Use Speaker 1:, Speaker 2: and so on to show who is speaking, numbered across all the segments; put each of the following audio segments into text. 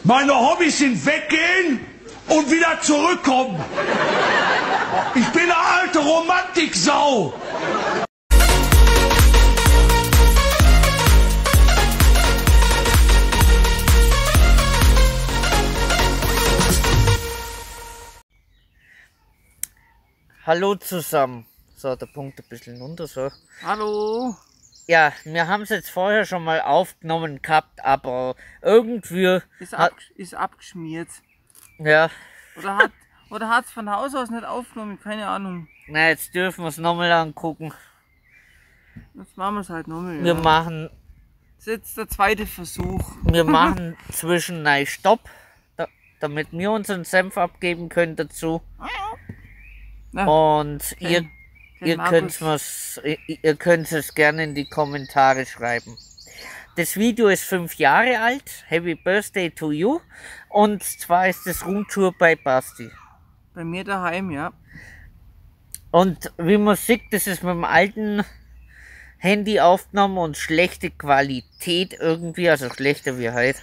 Speaker 1: Meine Hobbys sind weggehen und wieder zurückkommen. Ich bin eine alte Romantiksau.
Speaker 2: Hallo zusammen. So, der Punkt ein bisschen runter, so.
Speaker 3: Hallo.
Speaker 2: Ja, wir haben es jetzt vorher schon mal aufgenommen gehabt, aber irgendwie...
Speaker 3: Ist abgeschmiert.
Speaker 2: Ja.
Speaker 3: Oder hat es von Haus aus nicht aufgenommen, keine Ahnung.
Speaker 2: Na, jetzt dürfen wir es nochmal angucken.
Speaker 3: Jetzt machen wir es halt nochmal. Ja.
Speaker 2: Wir machen...
Speaker 3: Das ist jetzt der zweite Versuch.
Speaker 2: Wir machen zwischendurch Stopp, damit wir unseren Senf abgeben können dazu.
Speaker 3: Na,
Speaker 2: Und ihr
Speaker 3: Markus.
Speaker 2: ihr könnt es gerne in die Kommentare schreiben. Das Video ist 5 Jahre alt. Happy Birthday to you. Und zwar ist es Roomtour bei Basti.
Speaker 3: Bei mir daheim, ja.
Speaker 2: Und wie man sieht, das ist mit dem alten Handy aufgenommen und schlechte Qualität irgendwie, also schlechter wie heute.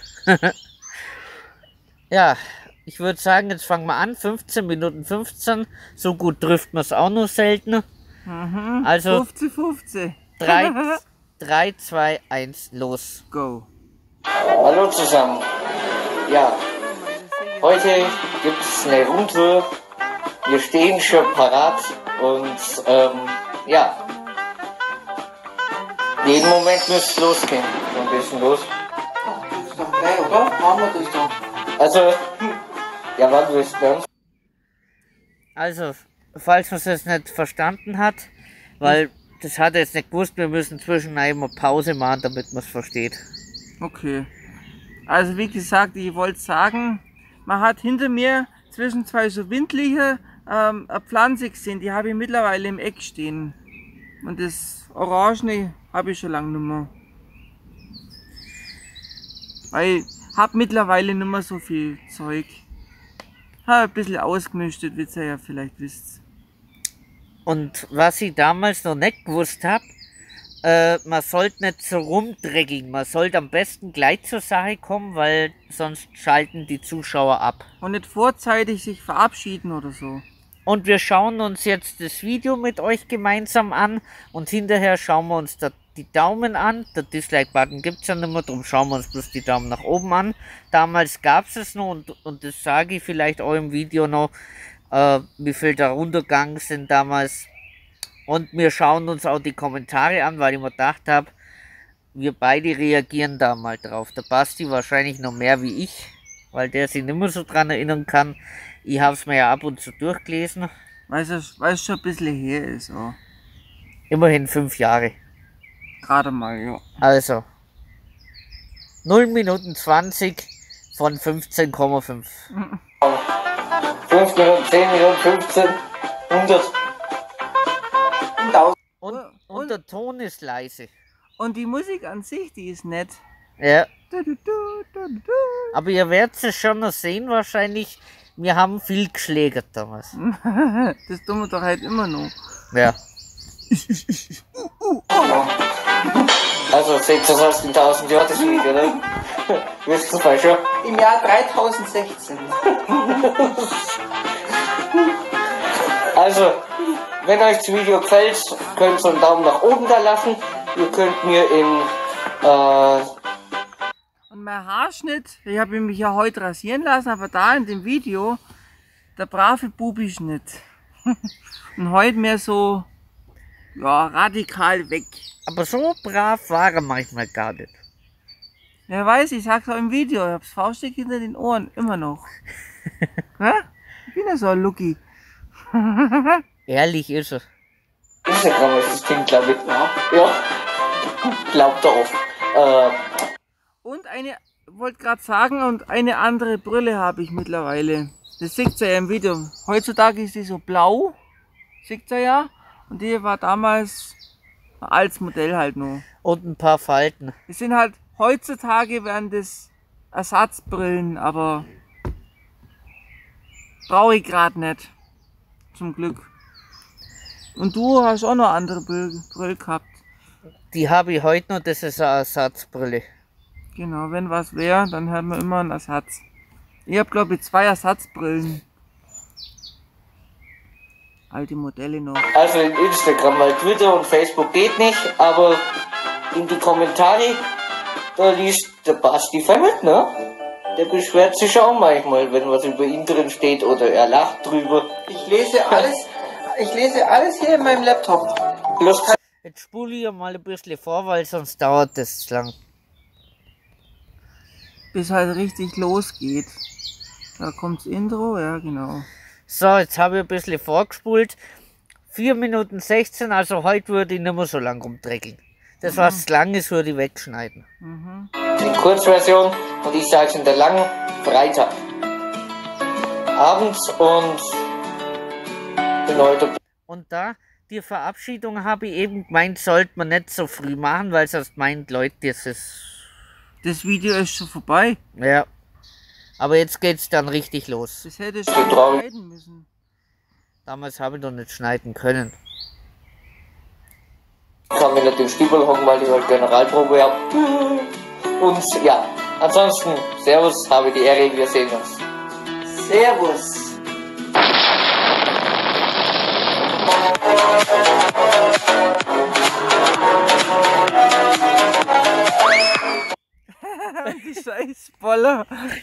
Speaker 2: Ja, ich würde sagen, jetzt fangen wir an. 15 Minuten 15. So gut trifft man es auch nur selten.
Speaker 3: Mhm.
Speaker 2: Also
Speaker 3: 50-50.
Speaker 2: 3, 2, 1, los.
Speaker 3: Go.
Speaker 2: Hallo zusammen. Ja, heute gibt es eine Roomtour. Wir stehen schon parat und ja, jeden Moment müsste es losgehen. So ein bisschen los.
Speaker 3: Das ist doch geil, oder? Machen wir das doch.
Speaker 2: Also, ja, wann willst du dann? Also, falls man es jetzt nicht verstanden hat, weil das hat er jetzt nicht gewusst, wir müssen zwischendurch immer Pause machen, damit man es versteht.
Speaker 3: Okay. Also wie gesagt, ich wollte sagen, man hat hinter mir zwischen zwei so windliche eine Pflanze gesehen, die habe ich mittlerweile im Eck stehen. Und das Orangene habe ich schon lange nicht mehr. Weil ich habe mittlerweile nicht mehr so viel Zeug. Habe ein bisschen ausgemistet, wie ihr ja vielleicht wisst.
Speaker 2: Und was ich damals noch nicht gewusst habe, man sollte nicht so rumdreckeln. Man sollte am besten gleich zur Sache kommen, weil sonst schalten die Zuschauer ab.
Speaker 3: Und nicht vorzeitig sich verabschieden oder so.
Speaker 2: Und wir schauen uns jetzt das Video mit euch gemeinsam an und hinterher schauen wir uns da die Daumen an. Der Dislike-Button gibt es ja nicht mehr, darum schauen wir uns bloß die Daumen nach oben an. Damals gab es noch und das sage ich vielleicht auch im Video noch, wie viel da runtergegangen sind damals. Und wir schauen uns auch die Kommentare an, weil ich mir gedacht habe, wir beide reagieren da mal drauf. Der Basti wahrscheinlich noch mehr wie ich, weil der sich nicht mehr so dran erinnern kann. Ich habe es mir ja ab und zu durchgelesen.
Speaker 3: Weil es schon ein bisschen her ist. Oh.
Speaker 2: Immerhin 5 Jahre.
Speaker 3: Gerade mal, ja.
Speaker 2: Also 0 Minuten 20 von 15,5. 5 Minuten, 10 Minuten, 15, 100. Und der Ton ist leise.
Speaker 3: Und die Musik an sich, die ist nett.
Speaker 2: Ja.
Speaker 3: Du, du, du, du, du.
Speaker 2: Aber ihr werdet es schon noch sehen wahrscheinlich. Wir haben viel geschlägert damals.
Speaker 3: Das tun wir doch halt immer noch.
Speaker 2: Ja. Also seht ihr das aus den 1000 Jahren das Video, oder? Wisst ihr mal schon?
Speaker 3: Im Jahr 3016.
Speaker 2: Also, wenn euch das Video gefällt, könnt ihr einen Daumen nach oben da lassen. Ihr könnt mir
Speaker 3: Und mein Haarschnitt, ich habe mich ja heute rasieren lassen, aber da in dem Video, der brave Bubi-Schnitt. Und heute mehr so, ja, radikal weg.
Speaker 2: Aber so brav war er manchmal gar nicht.
Speaker 3: Wer weiß, ich sag's auch im Video, ich hab's faustig hinter den Ohren, immer noch. Ja? Ich bin ja so ein Lucky.
Speaker 2: Ehrlich ist er. Instagram ist das Kind, glaube ich. Ja. Glaubt darauf.
Speaker 3: Und wollte gerade sagen, und eine andere Brille habe ich mittlerweile. Das seht ihr ja im Video. Heutzutage ist die so blau, seht ihr ja. Und die war damals als Modell halt nur.
Speaker 2: Und ein paar Falten.
Speaker 3: Das sind halt, heutzutage wären das Ersatzbrillen, aber brauche ich gerade nicht. Zum Glück. Und du hast auch noch andere Brille gehabt.
Speaker 2: Die habe ich heute noch, das ist eine Ersatzbrille.
Speaker 3: Genau, wenn was wäre, dann hat man immer einen Ersatz. Ich habe glaube ich 2 Ersatzbrillen. Alte Modelle noch.
Speaker 4: Also in Instagram, weil Twitter und Facebook geht nicht, aber in die Kommentare, da liest der Basti verrückt, ne? Der beschwert sich auch manchmal, wenn was über ihn drin steht oder er lacht drüber.
Speaker 3: Ich lese alles hier in meinem Laptop.
Speaker 4: Bloß
Speaker 2: Jetzt spule ich mal ein bisschen vor, weil sonst dauert das zu lang.
Speaker 3: Bis halt richtig losgeht. Da kommt's Intro, ja genau.
Speaker 2: So, jetzt habe ich ein bisschen vorgespult. 4 Minuten 16, also heute würde ich nicht mehr so lang rumdreckeln. Das, was zu lang ist, würde ich wegschneiden.
Speaker 4: die Kurzversion und ich sage es in der langen Freitag. Abends und bin heute.
Speaker 2: Und da, die Verabschiedung habe ich eben gemeint, sollte man nicht so früh machen, weil sonst meint Leute, das ist...
Speaker 3: Das Video ist schon vorbei.
Speaker 2: Ja. Aber jetzt geht's dann richtig los.
Speaker 3: Das hätte ich schon
Speaker 4: traurig.
Speaker 3: schneiden müssen.
Speaker 2: Damals habe ich doch nicht schneiden können.
Speaker 4: Ich kann mir nicht den Stiefel hocken, weil ich heute Generalprobe habe. Und ja, ansonsten, Servus, habe die Ehre, wir sehen uns.
Speaker 3: Servus. Die scheiß Boller.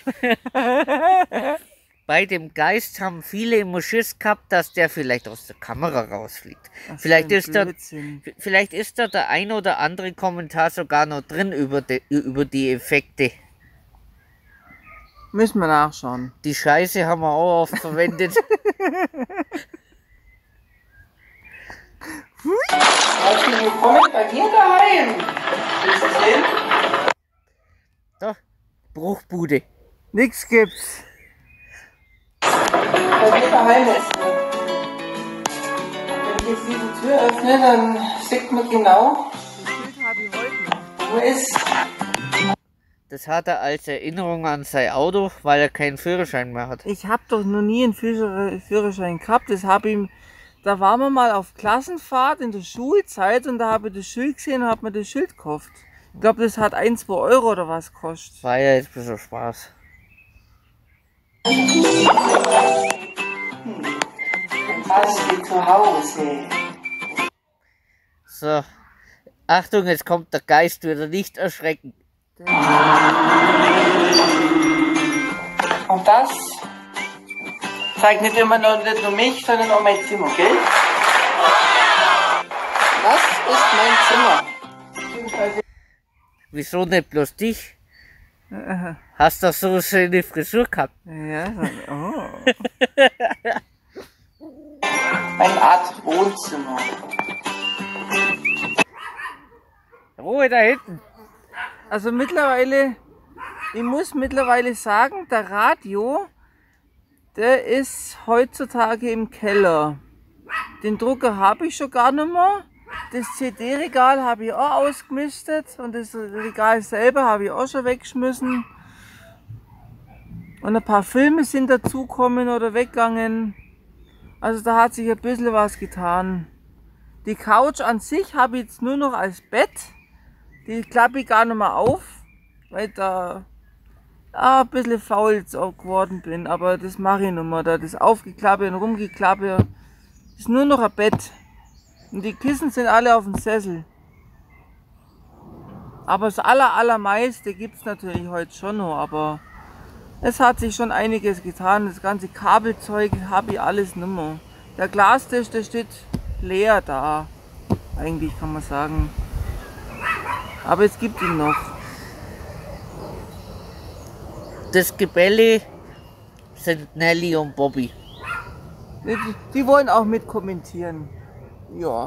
Speaker 2: Bei dem Geist haben viele immer Schiss gehabt, dass der vielleicht aus der Kamera rausfliegt. Vielleicht ist da der ein oder andere Kommentar sogar noch drin über die Effekte.
Speaker 3: Müssen wir nachschauen.
Speaker 2: Die Scheiße haben wir auch oft verwendet.
Speaker 3: Herzlich willkommen bei dir daheim. Willst du sehen?
Speaker 2: Da, Bruchbude.
Speaker 3: Nix gibt's. Bei mir daheim ist. Wenn ich jetzt diese Tür öffne, dann sieht man genau, wo ist.
Speaker 2: Das hat er als Erinnerung an sein Auto, weil er keinen Führerschein mehr hat.
Speaker 3: Ich habe doch noch nie einen Führerschein gehabt. Da waren wir mal auf Klassenfahrt in der Schulzeit und da habe ich das Schild gesehen und habe mir das Schild gekauft. Ich glaube, das hat 1, 2 Euro oder was gekostet.
Speaker 2: War ja jetzt ein bisschen Spaß.
Speaker 3: Basti zu Hause.
Speaker 2: So. Achtung, jetzt kommt der Geist wieder, nicht erschrecken.
Speaker 3: Und das zeigt nicht immer nicht nur mich, sondern auch mein Zimmer, gell? Das ist mein Zimmer.
Speaker 2: Wieso nicht bloß dich? Hast du so eine schöne Frisur gehabt?
Speaker 3: Ja, oh. Eine Art Wohnzimmer.
Speaker 2: Ruhe da hinten.
Speaker 3: Also ich muss mittlerweile sagen, der Radio, der ist heutzutage im Keller. Den Drucker habe ich schon gar nicht mehr. Das CD-Regal habe ich auch ausgemistet und das Regal selber habe ich auch schon weggeschmissen. Und ein paar Filme sind dazugekommen oder weggegangen. Also da hat sich ein bisschen was getan. Die Couch an sich habe ich jetzt nur noch als Bett. Die klappe ich gar nicht mehr auf, weil da ein bisschen faul jetzt auch geworden bin. Aber das mache ich nicht mehr. Da das Aufgeklappe und Rumgeklappe ist nur noch ein Bett. Und die Kissen sind alle auf dem Sessel. Aber das allermeiste gibt es natürlich heute schon noch. Aber es hat sich schon einiges getan. Das ganze Kabelzeug habe ich alles nicht mehr. Der Glastisch, der steht leer da. Eigentlich kann man sagen. Aber es gibt ihn noch.
Speaker 2: Das Gebälle sind Nelly und Bobby.
Speaker 3: Die wollen auch mit kommentieren. Ja.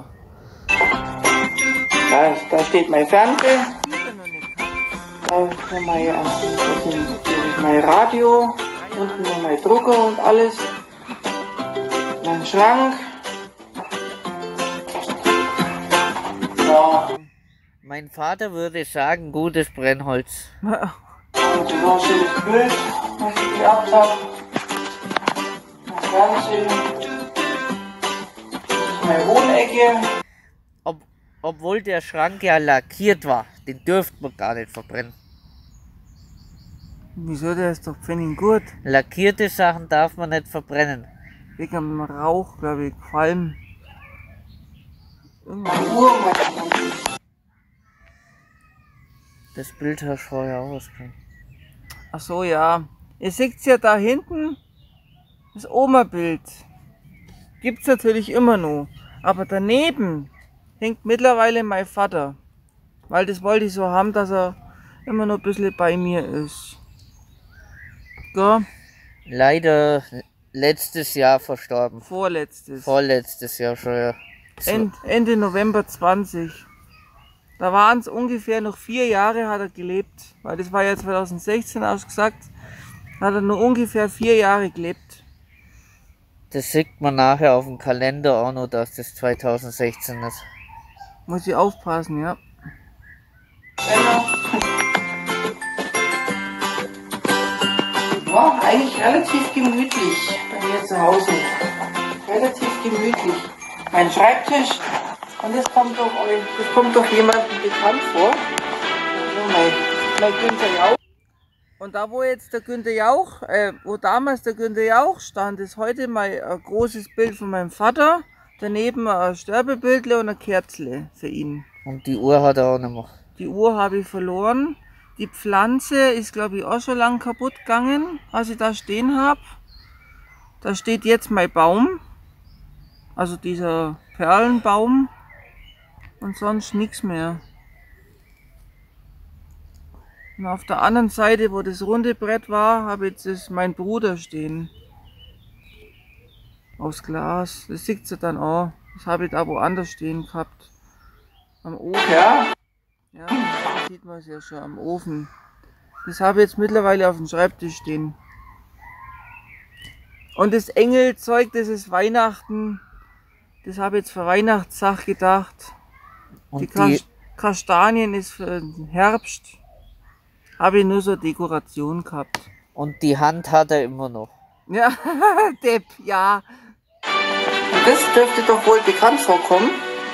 Speaker 3: Da steht mein Fernseher. Da ist mein Radio. Unten noch mein Drucker und alles. Mein Schrank. Ja.
Speaker 2: Mein Vater würde sagen, gutes Brennholz.
Speaker 3: Und so ein schönes Bild, was ich gehabt habe. Mein Fernsehen. Meine Wohnecke.
Speaker 2: Obwohl der Schrank ja lackiert war, den dürfte man gar nicht verbrennen.
Speaker 3: Wieso, der ist doch Pfennig gut.
Speaker 2: Lackierte Sachen darf man nicht verbrennen.
Speaker 3: Wegen dem Rauch, glaube ich, Qualm.
Speaker 2: Das Bild hast du vorher ausgenommen.
Speaker 3: Ach so, ja. Ihr seht ja da hinten, das Oma-Bild. Gibt's natürlich immer noch. Aber daneben hängt mittlerweile mein Vater. Weil das wollte ich so haben, dass er immer noch ein bisschen bei mir ist. Gell?
Speaker 2: Leider letztes Jahr verstorben.
Speaker 3: Vorletztes.
Speaker 2: Vorletztes Jahr schon, ja.
Speaker 3: Ende November 20. Da waren es ungefähr noch 4 Jahre hat er gelebt. Weil das war ja 2016 ausgesagt. Hat er nur ungefähr 4 Jahre gelebt.
Speaker 2: Das sieht man nachher auf dem Kalender auch noch, dass das 2016 ist.
Speaker 3: Muss ich aufpassen, ja. War eigentlich relativ gemütlich bei mir zu Hause. Relativ gemütlich. Mein Schreibtisch, und das kommt doch jemandem bekannt vor. Also mein Günther Jauch. Und da wo jetzt der Günther Jauch, wo damals der Günther Jauch stand, ist heute mal ein großes Bild von meinem Vater. Daneben ein Sterbebildle und ein Kerzle für ihn.
Speaker 2: Und die Uhr hat er auch nicht mehr.
Speaker 3: Die Uhr habe ich verloren. Die Pflanze ist, glaube ich, auch schon lang kaputt gegangen, als ich da stehen habe. Da steht jetzt mein Baum. Also dieser Perlenbaum. Und sonst nichts mehr. Und auf der anderen Seite, wo das runde Brett war, habe ich jetzt mein Bruder stehen. Aus Glas. Das sieht ihr dann auch. Das habe ich da woanders stehen gehabt. Am Ofen. Ja, da sieht man es ja schon am Ofen. Das habe ich jetzt mittlerweile auf dem Schreibtisch stehen. Und das Engelzeug, das ist Weihnachten. Das habe ich jetzt für Weihnachtssach gedacht.
Speaker 2: Und
Speaker 3: Die Kastanien ist für den Herbst. Habe ich nur so Dekoration gehabt.
Speaker 2: Und die Hand hat er immer noch.
Speaker 3: Ja, Depp, ja. Das dürfte doch wohl bekannt vorkommen.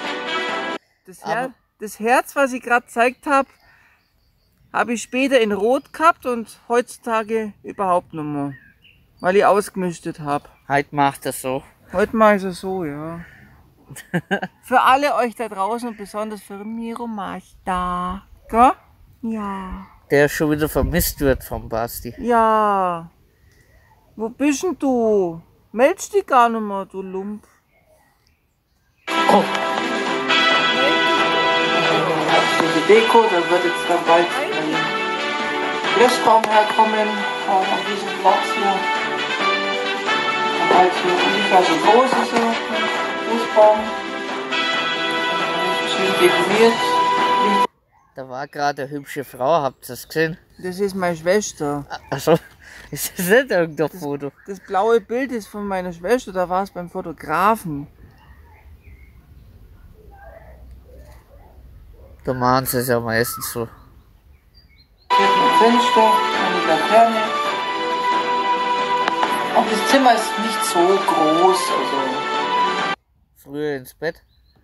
Speaker 3: Das Herz, was ich gerade gezeigt habe ich später in Rot gehabt und heutzutage überhaupt nicht mehr. Weil ich ausgemistet habe.
Speaker 2: Heute macht er so.
Speaker 3: Heute mache ich es so, ja. Für alle euch da draußen und besonders für Miro Machta. Gell? Ja.
Speaker 2: Der schon wieder vermisst wird vom Basti.
Speaker 3: Ja. Wo bist denn du? Meldest dich gar nicht mehr, du Lump.
Speaker 2: Oh.
Speaker 3: Für die Deko, da wird jetzt dann bald ein Christbaum herkommen, an diesem Platz hier. Und halt so ungefähr so groß ist so ein Christbaum. Schön dekoriert.
Speaker 2: Da war gerade eine hübsche Frau, habt ihr das gesehen?
Speaker 3: Das ist meine Schwester.
Speaker 2: Achso, ist das nicht irgendein Foto?
Speaker 3: Das blaue Bild ist von meiner Schwester, da war es beim Fotografen.
Speaker 2: Da machen sie es ja meistens so.
Speaker 3: Hier ist ein Fenster, eine Laterne. Und das Zimmer ist nicht so groß. Also
Speaker 2: Früher ins Bett.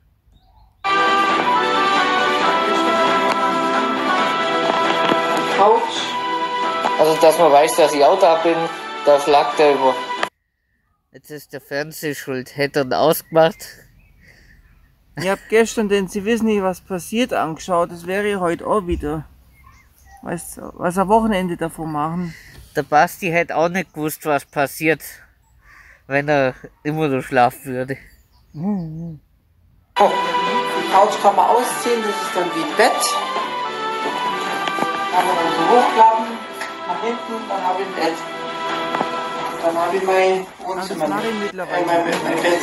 Speaker 3: Couch.
Speaker 4: Also, dass man weiß, dass ich auch da bin, da flaggt er immer.
Speaker 2: Jetzt ist der Fernseher schuld. Hätte er ausgemacht.
Speaker 3: Ich habe gestern den Sie wissen nicht, was passiert angeschaut. Das wäre heute auch wieder. Weißt du, was am Wochenende davon machen.
Speaker 2: Der Basti hätte auch nicht gewusst, was passiert, wenn er immer so schlafen würde.
Speaker 3: Oh, die Couch kann man ausziehen, das ist dann wie ein Bett. Kann man dann so hochklappen, nach hinten, dann habe ich ein Bett. Dann habe ich mein Wohnzimmer. Das mache ich mittlerweile. Mein Bett.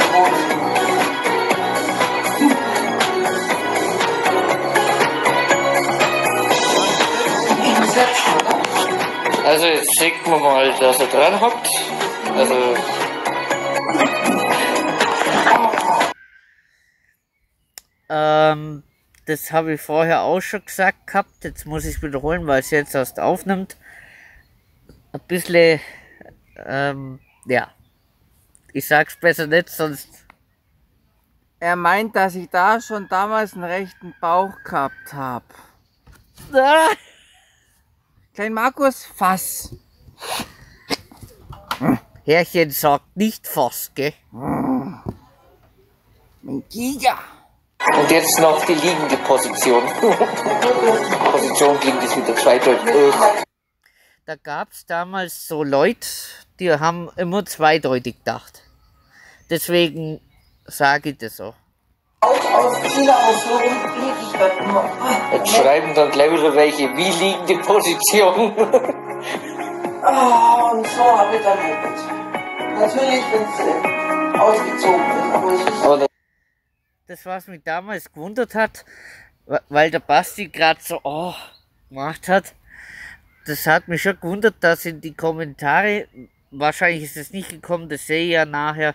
Speaker 4: Also jetzt sieht man mal, dass er dran hockt. Also
Speaker 2: das habe ich vorher auch schon gesagt gehabt. Jetzt muss ich es wiederholen, weil es jetzt erst aufnimmt. Ein bisschen, ja. Ich sag's besser nicht, sonst.
Speaker 3: Er meint, dass ich da schon damals einen rechten Bauch gehabt habe.
Speaker 2: Ah,
Speaker 3: Klein Markus, Fass.
Speaker 2: Herrchen sagt nicht Fass, gell?
Speaker 3: Mein Giga.
Speaker 4: Und jetzt noch die liegende Position. Position klingt jetzt wieder zweideutig.
Speaker 2: Da gab es damals so Leute, die haben immer zweideutig gedacht. Deswegen sage ich das auch.
Speaker 4: Jetzt schreiben dann gleich wieder welche, wie liegende Position.
Speaker 3: Und so habe ich dann geübt. Natürlich, wenn es ausgezogen ist, aber es ist...
Speaker 4: Aber
Speaker 2: Das, was mich damals gewundert hat, weil der Basti gerade so gemacht hat, das hat mich schon gewundert, dass in die Kommentare, wahrscheinlich ist es nicht gekommen, das sehe ich ja nachher,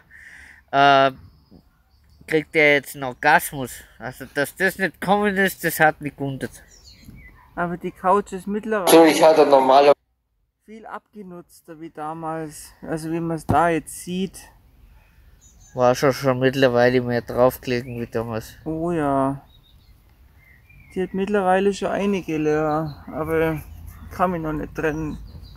Speaker 2: kriegt er jetzt einen Orgasmus. Also, dass das nicht gekommen ist, das hat mich gewundert.
Speaker 3: Aber die Couch ist mittlerweile
Speaker 4: natürlich hat er normaler.
Speaker 3: viel abgenutzter wie damals. Also wie man es da jetzt sieht.
Speaker 2: War schon mittlerweile mehr draufgelegen wie damals.
Speaker 3: Oh ja. Die hat mittlerweile schon einige leer, aber ich kann mich noch nicht trennen.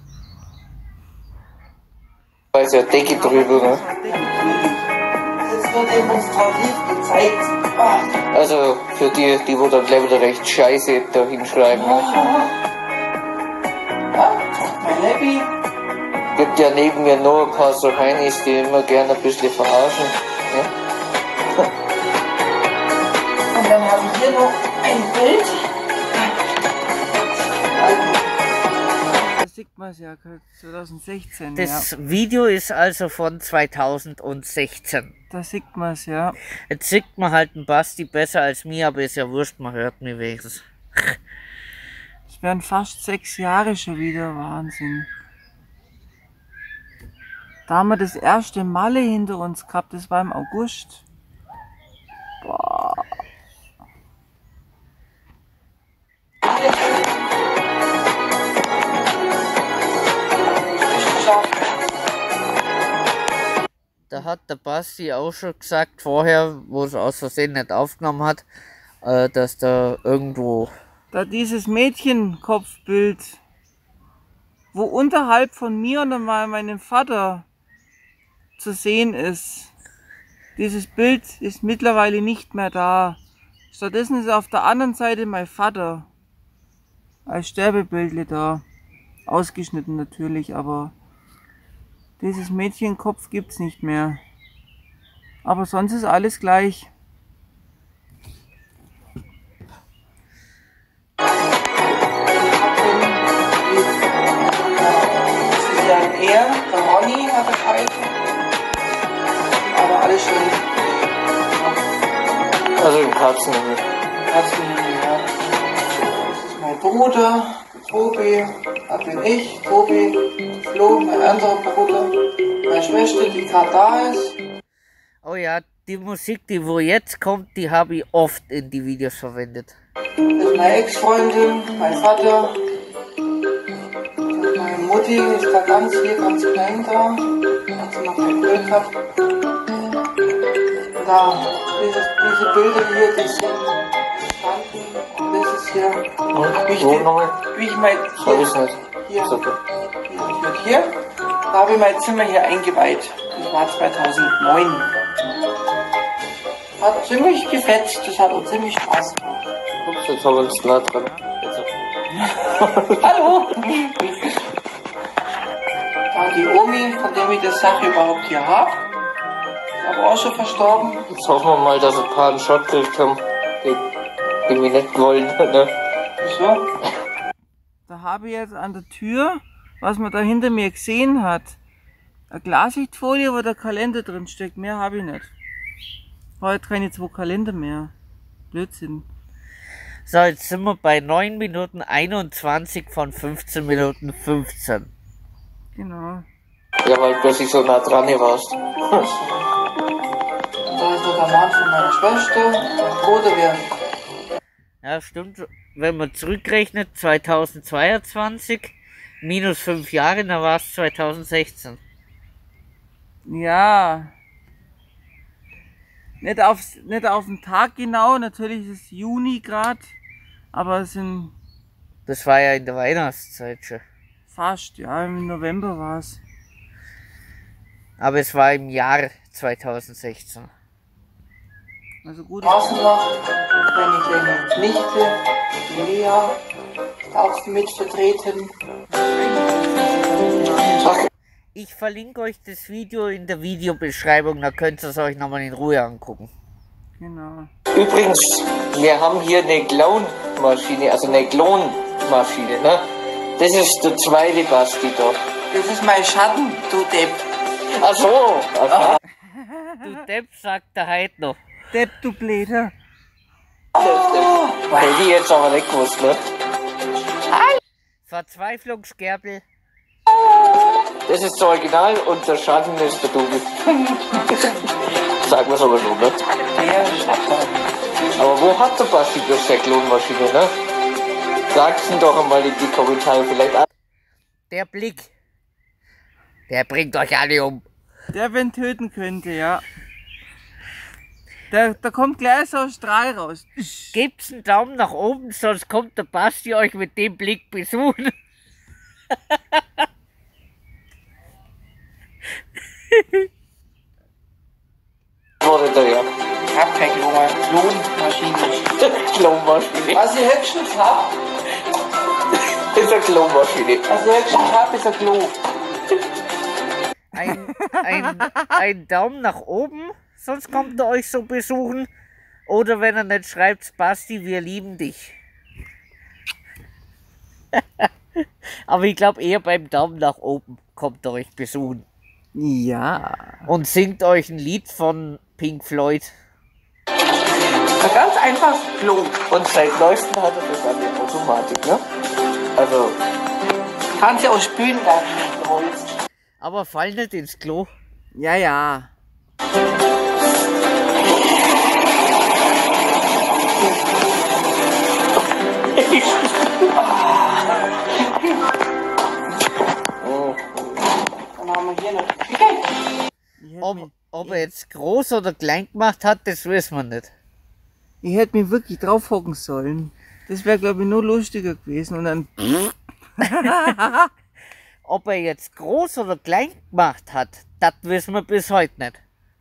Speaker 4: Da ist ja Decke drüber, ne?
Speaker 3: Das wird demonstrativ gezeigt.
Speaker 4: Also für die, die wo dann gleich wieder recht scheiße da hinschreiben. Ne?
Speaker 3: Mein Happy.
Speaker 4: Gibt ja neben mir noch ein paar so Heinis, die immer gerne ein bisschen verarschen. Ne?
Speaker 3: Und dann habe ich hier noch ein Bild. Da sieht man es ja, 2016.
Speaker 2: Das Video ist also von 2016.
Speaker 3: Da sieht man es ja.
Speaker 2: Jetzt sieht man halt einen Basti besser als mir, aber ist ja wurscht, man hört mich wenigstens.
Speaker 3: Es wären fast 6 Jahre schon wieder, Wahnsinn. Da haben wir das erste Malle hinter uns gehabt, das war im August. Boah.
Speaker 2: Da hat der Basti auch schon gesagt vorher, wo es aus Versehen nicht aufgenommen hat, dass da irgendwo...
Speaker 3: Da dieses Mädchenkopfbild, wo unterhalb von mir und einmal meinem Vater zu sehen ist. Dieses Bild ist mittlerweile nicht mehr da. Stattdessen ist auf der anderen Seite mein Vater als Sterbebildle da. Ausgeschnitten natürlich, aber dieses Mädchenkopf gibt's nicht mehr. Aber sonst ist alles gleich. Er, der Ronny hat das heißen. Aber alles schön.
Speaker 4: Also im Katzenhimmel.
Speaker 3: Katzenhimmel, ja. Das ist mein Bruder, Tobi, das bin ich, Tobi, Flo, mein anderer Bruder, meine Schwester, die gerade da ist.
Speaker 2: Oh ja, die Musik, die wo jetzt kommt, die habe ich oft in die Videos verwendet.
Speaker 3: Das ist meine Ex-Freundin, mein Vater. Meine Mutti ist da ganz klein da. Hat sie noch kein Glück gehabt. Da, diese Bilder hier, die sind entstanden. Und das ist hier, wie ich mein,
Speaker 4: So ist nicht.
Speaker 3: hier,
Speaker 4: Super.
Speaker 3: hier, da habe ich mein Zimmer hier eingeweiht. Das war 2009. Hat ziemlich gefetzt, das hat auch ziemlich Spaß gemacht.
Speaker 4: Ups, jetzt haben wir uns nah dran.
Speaker 3: Hallo! Dann die Omi, von der ich die Sache überhaupt hier habe. Ist aber auch schon verstorben.
Speaker 4: Jetzt hoffen wir mal, dass ein paar einen Shot gekriegt haben, die wir nicht wollen. Ne?
Speaker 3: Wieso? Da habe ich jetzt an der Tür, was man da hinter mir gesehen hat, eine Glassichtfolie, wo der Kalender drin steckt. Mehr habe ich nicht. Heute keine 2 Kalender mehr. Blödsinn.
Speaker 2: So, jetzt sind wir bei 9 Minuten 21 von 15 Minuten 15.
Speaker 3: Genau.
Speaker 4: Ja, weil du plötzlich so nah dran warst.
Speaker 3: Da ist noch der Mann von meiner Schwester, mein Bruder, wir.
Speaker 2: Ja, stimmt. Wenn man zurückrechnet, 2022, minus 5 Jahre, dann war es 2016.
Speaker 3: Ja. Nicht auf den Tag genau, natürlich ist es Juni gerade, aber es sind
Speaker 2: Das war ja in der Weihnachtszeit schon.
Speaker 3: Fast, ja, im November war es.
Speaker 2: Aber es war im Jahr 2016.
Speaker 3: Also gut.
Speaker 5: Draußen noch meine kleine Nichte, die Lea, auch mit vertreten.
Speaker 2: Ich verlinke euch das Video in der Videobeschreibung, da könnt ihr es euch nochmal in Ruhe angucken.
Speaker 3: Genau.
Speaker 4: Übrigens, wir haben hier eine Clown-Maschine, also eine Klonmaschine, ne? Das ist der zweite Basti da.
Speaker 5: Das ist mein Schatten, du Depp.
Speaker 4: Ach so. Ach,
Speaker 2: Du Depp, sagt der Heid noch.
Speaker 3: Depp, du Bläder.
Speaker 4: hätte ich jetzt aber nicht gewusst, ne?
Speaker 2: Verzweiflungsgerbel.
Speaker 4: Das ist das Original und der Schatten ist der Double. Sagen wir es aber so, ne? Aber wo hat der Basti bloß der Klonmaschine, ne? Sagt's ihn doch einmal in die Kommentare vielleicht an.
Speaker 2: Der Blick. Der bringt euch alle um.
Speaker 3: Der, wenn töten könnte, ja. Da kommt gleich so ein Strahl raus.
Speaker 2: Gebt's einen Daumen nach oben, sonst kommt der Basti euch mit dem Blick besuchen.
Speaker 4: Wurde da ja.
Speaker 5: Ich hab keine Klonmaschine.
Speaker 4: Klonmaschine.
Speaker 5: Was ich höchstens hab,
Speaker 4: Ist eine Klonmaschine.
Speaker 5: ist ein Klo.
Speaker 2: Ein Daumen nach oben, sonst kommt er euch so besuchen. Oder wenn er nicht schreibt, Basti, wir lieben dich. Aber ich glaube eher beim Daumen nach oben kommt er euch besuchen.
Speaker 3: Ja.
Speaker 2: Und singt euch ein Lied von Pink Floyd.
Speaker 5: Ein ganz einfaches Klo.
Speaker 4: Und seit neuestem hat er das an der Automatik, ne? Also,
Speaker 5: Kannst ja auch spülen lassen, wenn du willst.
Speaker 2: Aber fall nicht ins Klo.
Speaker 3: Ja, ja.
Speaker 5: Dann haben wir hier noch.
Speaker 2: Ob er jetzt groß oder klein gemacht hat, das wissen wir nicht.
Speaker 3: Ich hätte mich wirklich drauf hocken sollen. Das wäre, glaube ich, nur lustiger gewesen. Und dann.
Speaker 2: Ob er jetzt groß oder klein gemacht hat, das wissen wir bis heute nicht.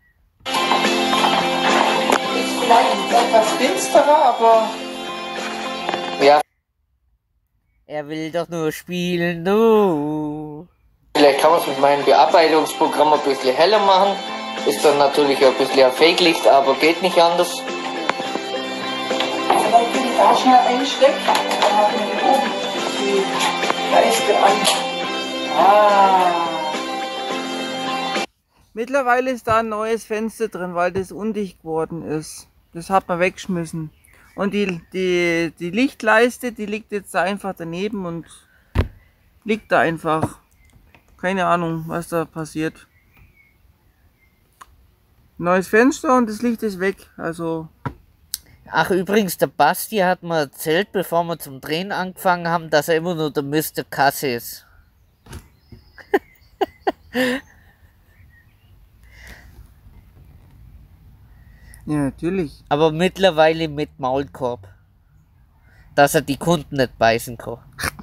Speaker 5: Ist vielleicht etwas finsterer, aber
Speaker 4: ja,
Speaker 2: Er will doch nur spielen, no.
Speaker 4: vielleicht kann man es mit meinem Bearbeitungsprogramm ein bisschen heller machen. Ist dann natürlich ein bisschen ein Fake-Licht, aber geht nicht anders.
Speaker 5: vielleicht will ich da schnell einstecken. Dann haben wir hier oben die Leiste an. Ah.
Speaker 3: Mittlerweile ist da ein neues Fenster drin, weil das undicht geworden ist. Das hat man weggeschmissen. Und die Lichtleiste, die liegt jetzt da einfach daneben und liegt da einfach. Keine Ahnung, was da passiert. Neues Fenster und das Licht ist weg. Also,
Speaker 2: Ach übrigens, der Basti hat mir erzählt, bevor wir zum Drehen angefangen haben, dass er immer nur der Mr. Kasse ist.
Speaker 3: ja, natürlich.
Speaker 2: Aber mittlerweile mit Maulkorb. Dass er die Kunden nicht beißen kann.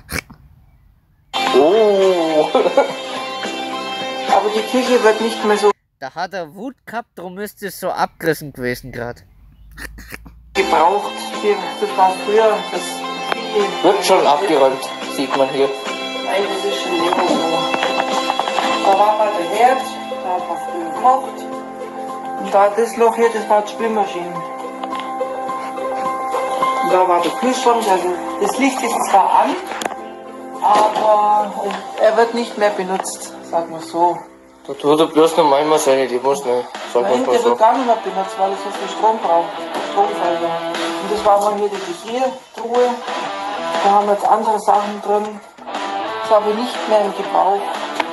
Speaker 4: Oh!
Speaker 5: Aber die Küche wird nicht mehr so
Speaker 2: Da hat er Wut gehabt, darum ist es so abgerissen gewesen gerade.
Speaker 5: gebraucht. Das war früher das Küche.
Speaker 4: Wird schon abgeräumt, sieht man hier.
Speaker 5: Nein, das ist schon länger so. Da war mal der Herd, da hat man früher gekocht. Und da das Loch hier, das war die Spülmaschine. Und da war der Kühlschrank, also das Licht ist zwar an, aber er wird nicht mehr benutzt, sagen wir so.
Speaker 4: Da tut er bloß noch manchmal seine Demos, ne? Sagen wir
Speaker 5: Nein,
Speaker 4: mal
Speaker 5: der
Speaker 4: so.
Speaker 5: wird gar nicht mehr benutzt, weil es so viel Strom braucht. Stromfalter. Und das war mal hier die Gefriertruhe. Da haben wir jetzt andere Sachen drin. Das habe ich nicht mehr im Gebrauch.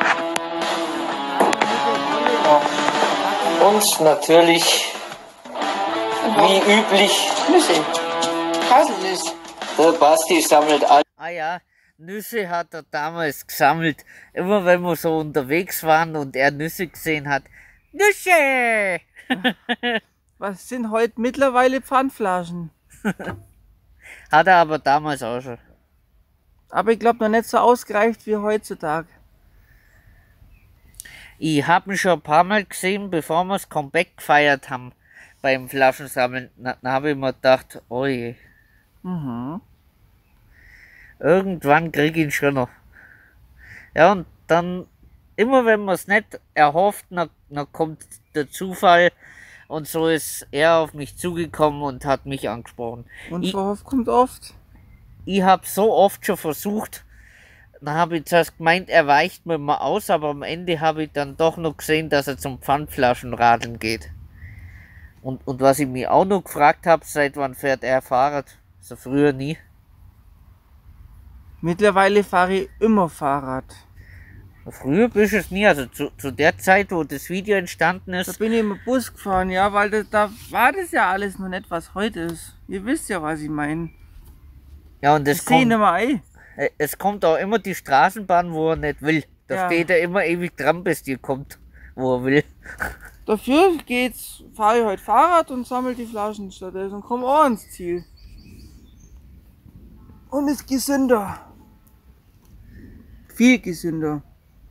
Speaker 4: Und natürlich, wie üblich,
Speaker 5: Nüsse. Haselnüsse.
Speaker 4: der Basti sammelt alle.
Speaker 2: Ah ja, Nüsse hat er damals gesammelt. Immer wenn wir so unterwegs waren und er Nüsse gesehen hat. Nüsse!
Speaker 3: Was sind heute mittlerweile Pfandflaschen?
Speaker 2: Hat er aber damals auch schon.
Speaker 3: Aber ich glaube noch nicht so ausgereift wie heutzutage.
Speaker 2: Ich habe ihn schon ein paar Mal gesehen, bevor wir das Comeback gefeiert haben beim Flaschensammeln. Dann habe ich mir gedacht, oh je. Irgendwann kriege ich ihn schon noch. Ja, und dann, immer wenn man es nicht erhofft, dann kommt der Zufall. Und so ist er auf mich zugekommen und hat mich angesprochen.
Speaker 3: Und verhofft kommt oft.
Speaker 2: Ich habe so oft schon versucht, dann habe ich zuerst gemeint, er weicht mir mal aus, aber am Ende habe ich dann doch noch gesehen, dass er zum Pfandflaschenradeln geht. Und was ich mich auch noch gefragt habe, seit wann fährt er Fahrrad? So früher nie.
Speaker 3: Mittlerweile fahre ich immer Fahrrad.
Speaker 2: Früher bist du es nie, also zu der Zeit, wo das Video entstanden
Speaker 3: Da
Speaker 2: ist.
Speaker 3: bin ich im Bus gefahren, ja, weil da war das ja alles noch nicht, was heute ist. Ihr wisst ja, was ich meine.
Speaker 2: Ja, und
Speaker 3: Ich sehe nicht mehr ein.
Speaker 2: es kommt auch immer die Straßenbahn, wo er nicht will. Da
Speaker 3: Ja.
Speaker 2: steht er immer ewig dran, bis die kommt, wo er will.
Speaker 3: Dafür fahre ich heute Fahrrad und sammle die Flaschen stattdessen und komme auch ans Ziel. Und ist gesünder. Viel gesünder.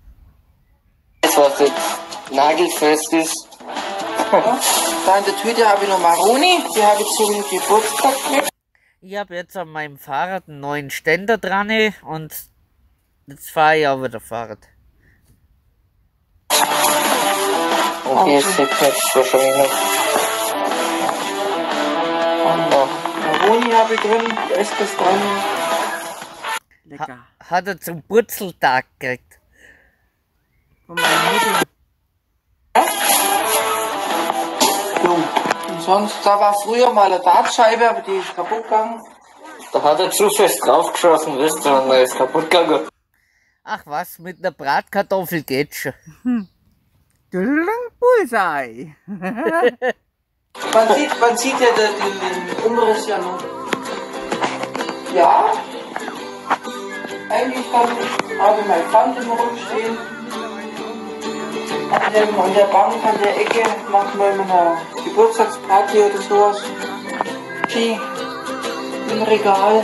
Speaker 4: Was jetzt nagelfest ist.
Speaker 5: Da in der Tüte habe ich noch Maroni, die habe ich zum Geburtstag gekriegt.
Speaker 2: Ich habe jetzt an meinem Fahrrad einen neuen Ständer dran und jetzt fahre ich auch wieder Fahrrad.
Speaker 4: Und hier ist jetzt wahrscheinlich noch.
Speaker 5: Maroni habe ich drin, esse das dann.
Speaker 3: Lecker.
Speaker 2: Hat er zum Purzeltag gekriegt.
Speaker 3: Von meiner Mutter.
Speaker 5: Und sonst, da war früher mal eine Dartscheibe, aber die ist kaputt gegangen.
Speaker 4: Da hat er zu fest draufgeschossen, wisst ihr, und da ist kaputt gegangen.
Speaker 2: Ach was, mit einer Bratkartoffel geht schon.
Speaker 3: Bullseye.
Speaker 5: Man sieht ja den Umriss ja noch. Ja. Eigentlich dann habe ich mein Pfand im Rücken stehen. An der Bank, an der Ecke, machen wir immer eine Geburtstagsparty oder sowas. Die im Regal.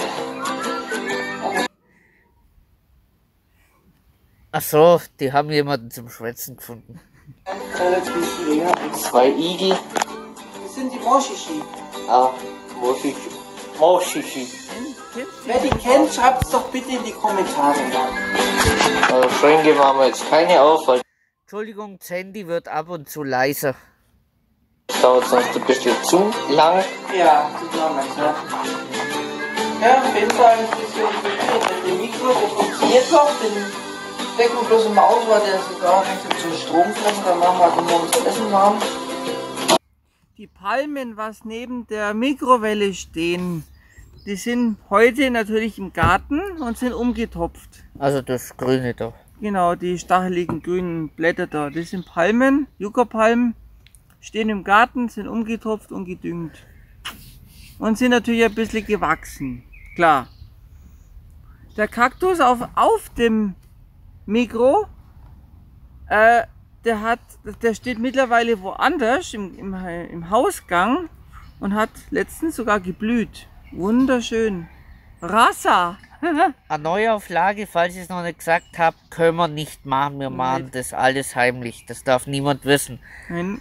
Speaker 2: Ach so, die haben jemanden zum Schwätzen gefunden.
Speaker 5: Relativ leer.
Speaker 4: 2 Igel.
Speaker 5: Das sind die Moschichi.
Speaker 4: Ah, Moschichi.
Speaker 5: Wer die kennt, schreibt es doch bitte in die Kommentare.
Speaker 4: Schränke machen wir jetzt keine auf, weil
Speaker 2: Entschuldigung, das Handy wird ab und zu leiser.
Speaker 4: das dauert sonst ein bisschen zu lang.
Speaker 5: Ja, das machen wir ja. Ja, auf jeden Fall ist das ja das Mikro, das funktioniert noch. Den stecken wir bloß im Maus, weil der sogar nicht zum Strom fliegen, dann machen wir halt nur unser Essen warm.
Speaker 3: Die Palmen, was neben der Mikrowelle stehen, die sind heute natürlich im Garten und sind umgetopft.
Speaker 2: Also das Grüne da.
Speaker 3: Genau, die stacheligen grünen Blätter da, das sind Palmen, Yucca-Palmen, stehen im Garten, sind umgetopft und gedüngt. Und sind natürlich ein bisschen gewachsen, klar. Der Kaktus auf dem Mikro, der steht mittlerweile woanders im Hausgang und hat letztens sogar geblüht. Wunderschön. Rasa.
Speaker 2: Eine Neuauflage, falls ich es noch nicht gesagt habe, können wir nicht machen. Wir machen das alles heimlich. Das darf niemand wissen.
Speaker 3: Nein.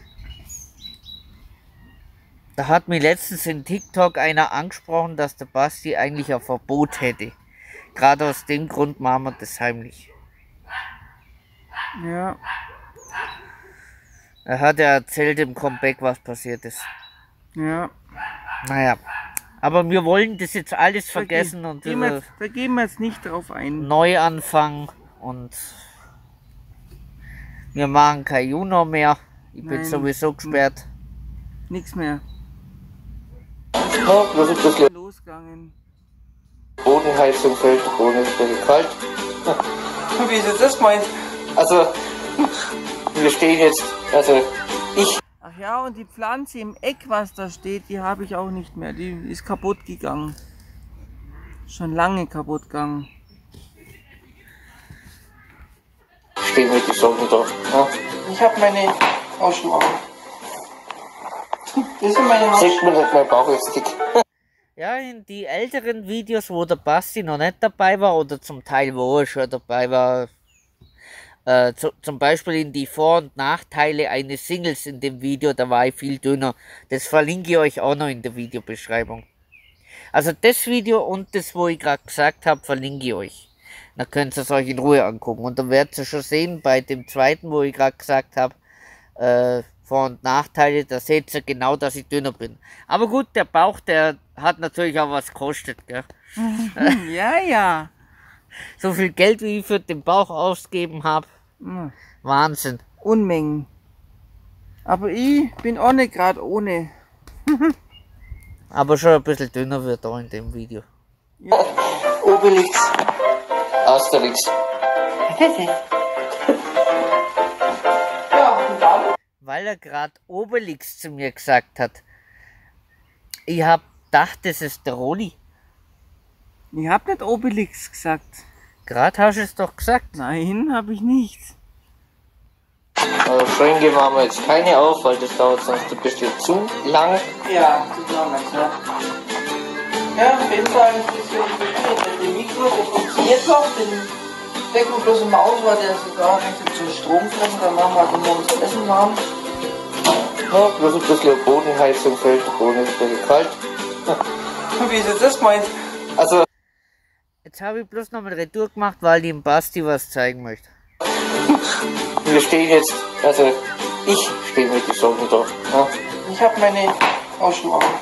Speaker 2: Da hat mir letztens in TikTok einer angesprochen, dass der Basti eigentlich ein Verbot hätte. Gerade aus dem Grund machen wir das heimlich.
Speaker 3: Ja.
Speaker 2: Er hat ja erzählt im Comeback, was passiert ist.
Speaker 3: Ja.
Speaker 2: Naja, aber wir wollen das jetzt alles vergessen und
Speaker 3: Da gehen wir jetzt nicht drauf ein.
Speaker 2: neu anfangen und wir machen kein Juno mehr. Ich bin
Speaker 3: Nein.
Speaker 2: sowieso gesperrt.
Speaker 3: Nichts mehr.
Speaker 4: Ja, das ist ein bisschen
Speaker 3: Losgegangen.
Speaker 4: Bodenheizung fällt, der Boden ist ein bisschen kalt.
Speaker 5: Wie ist jetzt das meint?
Speaker 4: Also, wir stehen jetzt, also ich
Speaker 3: Ach ja, und die Pflanze im Eck, was da steht, die habe ich auch nicht mehr. Die ist kaputt gegangen. Schon lange kaputt gegangen.
Speaker 4: stehe mit den Socken da. Ja.
Speaker 5: Ich habe meine Hausschuhe an. Das sind meine Hausschuhe.
Speaker 4: Sieht man nicht, mein Bauch ist dick.
Speaker 2: Ja, in die älteren Videos, wo der Basti noch nicht dabei war oder zum Teil, wo er schon dabei war, zum Beispiel in die Vor- und Nachteile eines Singles in dem Video, da war ich viel dünner. Das verlinke ich euch auch noch in der Videobeschreibung. Also das Video und das, wo ich gerade gesagt habe, verlinke ich euch. Dann könnt ihr es euch in Ruhe angucken. Und dann werdet ihr schon sehen, bei dem zweiten, wo ich gerade gesagt habe, Vor- und Nachteile, da seht ihr genau, dass ich dünner bin. Aber gut, der Bauch, der hat natürlich auch was gekostet, gell?
Speaker 3: Ja, ja.
Speaker 2: So viel Geld, wie ich für den Bauch ausgegeben habe. Wahnsinn.
Speaker 3: Unmengen. Aber ich bin auch nicht gerade ohne.
Speaker 2: Aber schon ein bisschen dünner wird da in dem Video.
Speaker 4: Obelix. Asterix.
Speaker 5: Ja, und dann?
Speaker 2: Weil er gerade Obelix zu mir gesagt hat. Ich hab gedacht, das ist der Rolli.
Speaker 3: Ich hab nicht Obelix gesagt.
Speaker 2: Gerade hast du es doch gesagt.
Speaker 3: Nein, habe ich nicht.
Speaker 4: Schränke machen wir jetzt keine auf, weil das dauert sonst ein bisschen zu lang.
Speaker 5: Ja, das machen wir jetzt, ja. Ja, auf jeden Fall ist das ja das Mikro, das funktioniert noch. Den stecken wir bloß im Aus, weil der sogar nicht zum Strom fliegen. Dann machen wir halt morgens Essen warm.
Speaker 4: Ja, bloß ein bisschen Bodenheizung fällt, der Boden ist ein bisschen kalt.
Speaker 5: Wie ist jetzt das gemeint?
Speaker 4: Also,
Speaker 2: Jetzt habe ich bloß noch mal Retour gemacht, weil ich dem Basti was zeigen möchte.
Speaker 4: wir stehen jetzt, also ich stehe mit den Socken da. Ja.
Speaker 5: Ich habe meine Hausschuhe an.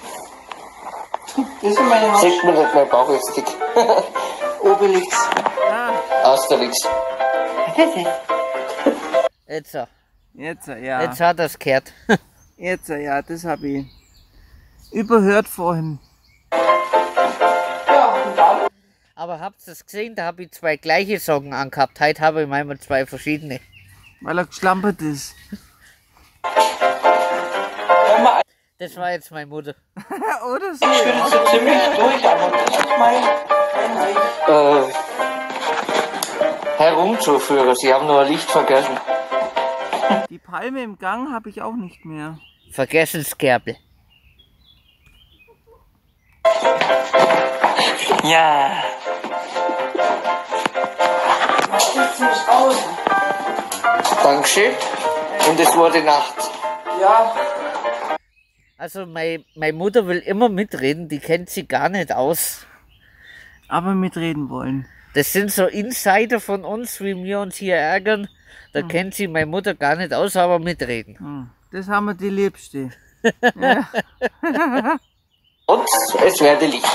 Speaker 5: Das sind meine Hausschuhe.
Speaker 4: Sieht man nicht, mein Bauch ist dick.
Speaker 5: Obelix.
Speaker 4: Asterix.
Speaker 2: Jetzt,
Speaker 3: Jetzt, ja.
Speaker 2: jetzt hat er es gehört.
Speaker 3: Jetzt, ja, das habe ich überhört vorhin.
Speaker 5: Ja, und dann?
Speaker 2: Aber habt ihr es gesehen? Da habe ich zwei gleiche Socken angehabt. Heute habe ich manchmal zwei verschiedene.
Speaker 3: Weil er geschlampert ist.
Speaker 5: Wenn man
Speaker 2: Das war jetzt meine Mutter.
Speaker 3: Oder so.
Speaker 5: ich bin jetzt so ziemlich durch, aber das ist mein Reich.
Speaker 4: Herumzuführer, Sie haben nur ein Licht vergessen.
Speaker 3: Die Palme im Gang habe ich auch nicht mehr.
Speaker 2: Vergessenskerbel.
Speaker 5: Ja. Das muss aus.
Speaker 4: Dankeschön. Und es wurde Nacht.
Speaker 5: Ja.
Speaker 2: Also meine Mutter will immer mitreden, die kennt sie gar nicht aus.
Speaker 3: Aber mitreden wollen.
Speaker 2: Das sind so Insider von uns, wie wir uns hier ärgern. Da kennt sie meine Mutter gar nicht aus, aber mitreden.
Speaker 3: Das haben wir die Liebste.
Speaker 4: Und es werde Licht.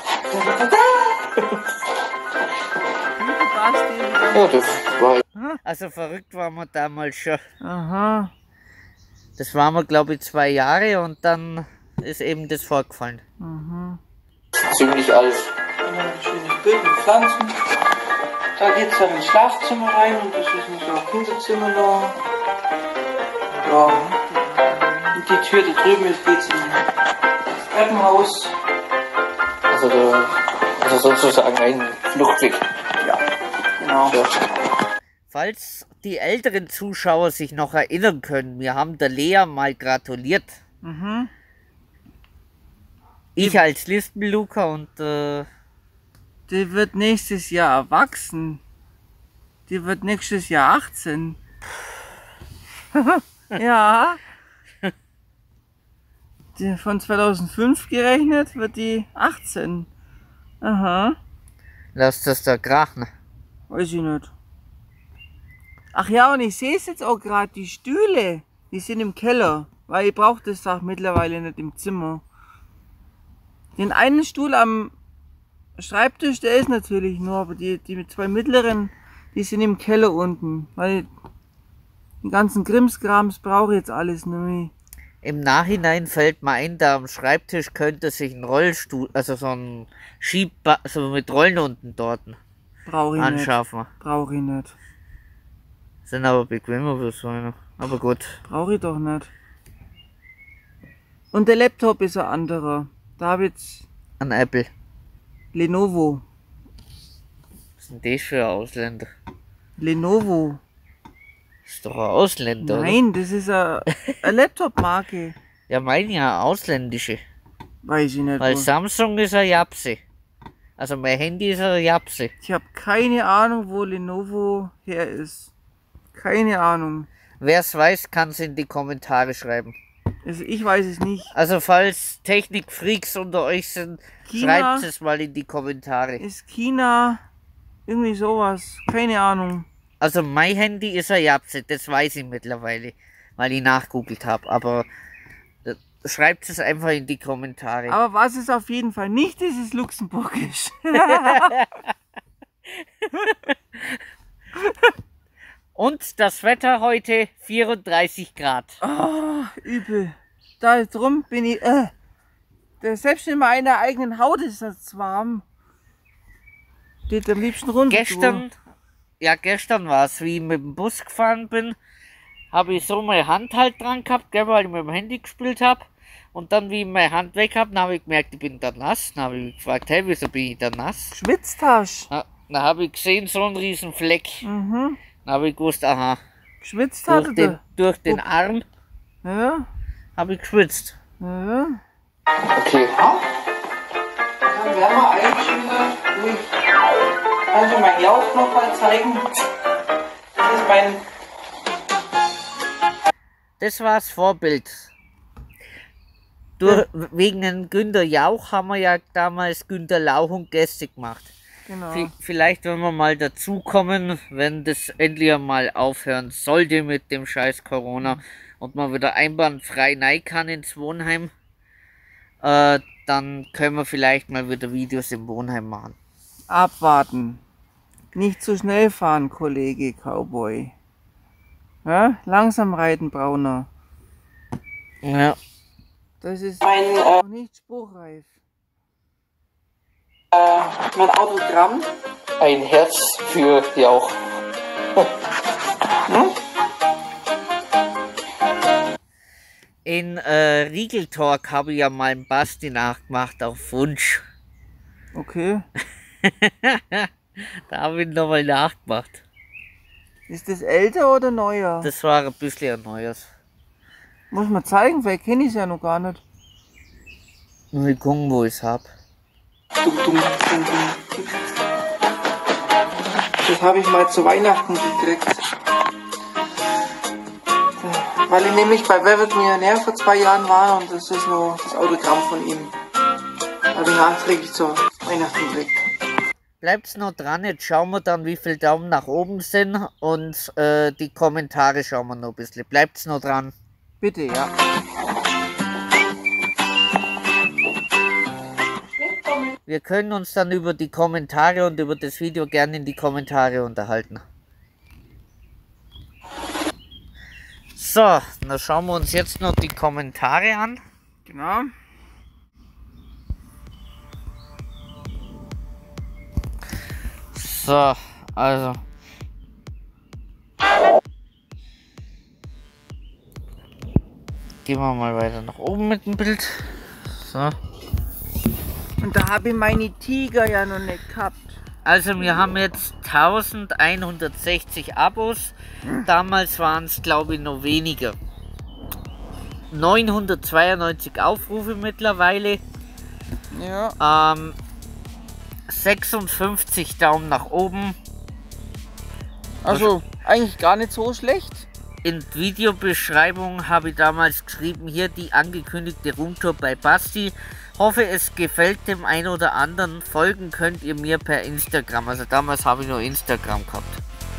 Speaker 4: Ja, das war
Speaker 2: Also verrückt waren wir damals schon.
Speaker 3: Aha.
Speaker 2: Das waren wir, glaube ich, 2 Jahre und dann ist eben das vorgefallen.
Speaker 4: ziemlich alt.
Speaker 5: Und dann ein schönes Bild mit Pflanzen. Da geht es dann ins Schlafzimmer rein und das ist nicht so ein Kinderzimmer noch. Ja. Und die Tür da drüben ist geht's ins Treppenhaus.
Speaker 4: Also sozusagen ein Fluchtweg.
Speaker 5: Ja, genau.
Speaker 4: Ja.
Speaker 2: Falls die älteren Zuschauer sich noch erinnern können, wir haben der Lea mal gratuliert. Ich als Listenluca und
Speaker 3: Die wird nächstes Jahr erwachsen. Die wird nächstes Jahr 18. Ja. Die von 2005 gerechnet wird die 18. Aha.
Speaker 2: lasst das da krachen.
Speaker 3: Weiß ich nicht. Ach ja, und ich sehe es jetzt auch gerade, die Stühle, die sind im Keller. Weil ich brauche das auch mittlerweile nicht im Zimmer. Den einen Stuhl am Schreibtisch, der ist natürlich nur, aber die mit 2 mittleren, die sind im Keller unten. Weil den ganzen Krimskrams brauche ich jetzt alles nicht mehr.
Speaker 2: Im Nachhinein fällt mir ein, da am Schreibtisch könnte sich ein Rollstuhl, also so ein so mit Rollen unten dort
Speaker 3: Brauche ich
Speaker 2: anschaffen.
Speaker 3: nicht. Brauche ich nicht.
Speaker 2: Sind aber bequemer für so eine. Aber gut.
Speaker 3: Brauche ich doch nicht. Und der Laptop ist ein anderer. Da habe ich jetzt
Speaker 2: Ein Apple.
Speaker 3: Lenovo.
Speaker 2: Was ist denn das für ein Ausländer?
Speaker 3: Lenovo.
Speaker 2: Das ist doch ein Ausländer, oder?
Speaker 3: Nein, das ist eine Laptop-Marke.
Speaker 2: Ja, meine ja, ausländische.
Speaker 3: Weiß ich nicht.
Speaker 2: Weil
Speaker 3: Wo.
Speaker 2: Samsung ist ein Japse. Also mein Handy ist ein Japse.
Speaker 3: Ich habe keine Ahnung, wo Lenovo her ist. Keine Ahnung.
Speaker 2: Wer es weiß, kann es in die Kommentare schreiben.
Speaker 3: Also ich weiß es nicht.
Speaker 2: Also falls Technikfreaks unter euch sind,
Speaker 3: China?
Speaker 2: schreibt es mal in die Kommentare.
Speaker 3: Ist China irgendwie sowas? Keine Ahnung.
Speaker 2: Also mein Handy ist ein Japse, das weiß ich mittlerweile, weil ich nachgoogelt habe. Aber schreibt es einfach in die Kommentare.
Speaker 3: Aber was es auf jeden Fall nicht ist, ist luxemburgisch.
Speaker 2: Und das Wetter heute 34 Grad.
Speaker 3: Oh, übel. Da drum bin ich. Selbst in meiner eigenen Haut ist das warm. Geht am liebsten runter.
Speaker 2: Gestern war es, wie ich mit dem Bus gefahren bin, habe ich so meine Hand halt dran gehabt, gell, weil ich mit dem Handy gespielt habe. Und dann, wie ich meine Hand weg habe, habe ich gemerkt, ich bin da nass. Dann habe ich mich gefragt, hey, wieso bin ich da nass?
Speaker 3: Schwitzt hast.
Speaker 2: Dann habe ich gesehen, so einen riesen Fleck.
Speaker 3: Mhm.
Speaker 2: Dann habe ich gewusst, aha,
Speaker 3: Geschwitzt hat
Speaker 2: durch den Arm
Speaker 3: Ja.
Speaker 2: habe ich geschwitzt.
Speaker 3: Ja.
Speaker 4: Okay.
Speaker 5: Dann werden wir eigentlich wieder durch. Kannst du meinen Jauch noch mal zeigen? Das ist mein.
Speaker 2: Das war das Vorbild. Wegen dem Günter Jauch haben wir ja damals Günter Lauch und Gäste gemacht.
Speaker 3: Genau.
Speaker 2: Vielleicht, wenn wir mal dazukommen, wenn das endlich einmal aufhören sollte mit dem scheiß Corona und man wieder einwandfrei rein kann ins Wohnheim, dann können wir vielleicht mal wieder Videos im Wohnheim machen.
Speaker 3: Abwarten. Nicht zu schnell fahren, Kollege Cowboy. Ja? Langsam reiten, Brauner.
Speaker 2: Ja.
Speaker 3: Das ist
Speaker 5: Mein,
Speaker 3: noch nicht spruchreif.
Speaker 5: mein Autogramm.
Speaker 4: Ein Herz für Jauch.
Speaker 2: In Riegeltalk habe ich ja mal einen Basti nachgemacht auf Wunsch.
Speaker 3: Okay.
Speaker 2: Da habe ich nochmal nachgemacht.
Speaker 3: Ist das älter oder neuer?
Speaker 2: Das war ein bisschen ein neues.
Speaker 3: Muss man zeigen, vielleicht kenne ich es ja noch gar nicht.
Speaker 2: Mal gucken, wo ich es habe.
Speaker 5: Das habe ich mal zu Weihnachten gekriegt. Weil ich nämlich bei Wer wird Millionär vor 2 Jahren war und das ist nur das Autogramm von ihm. Habe ich nachträglich zu Weihnachten gekriegt.
Speaker 2: Bleibt's noch dran, jetzt schauen wir dann, wie viele Daumen nach oben sind und die Kommentare schauen wir noch ein bisschen. Bleibt's noch dran.
Speaker 3: Bitte, ja.
Speaker 2: Wir können uns dann über die Kommentare und über das Video gerne in die Kommentare unterhalten. So, dann schauen wir uns jetzt noch die Kommentare an.
Speaker 3: Genau.
Speaker 2: So, also. Gehen wir mal weiter nach oben mit dem Bild. So.
Speaker 3: Und da habe ich meine Tiger ja noch nicht gehabt.
Speaker 2: Also wir haben jetzt 1160 Abos. Damals waren es, glaube ich, noch weniger. 992 Aufrufe mittlerweile.
Speaker 3: Ja.
Speaker 2: 56 Daumen nach oben.
Speaker 3: Also eigentlich gar nicht so schlecht.
Speaker 2: In der Videobeschreibung habe ich damals geschrieben, hier die angekündigte Roomtour bei Basti. Hoffe, es gefällt dem einen oder anderen. Folgen könnt ihr mir per Instagram. Also damals habe ich nur Instagram gehabt.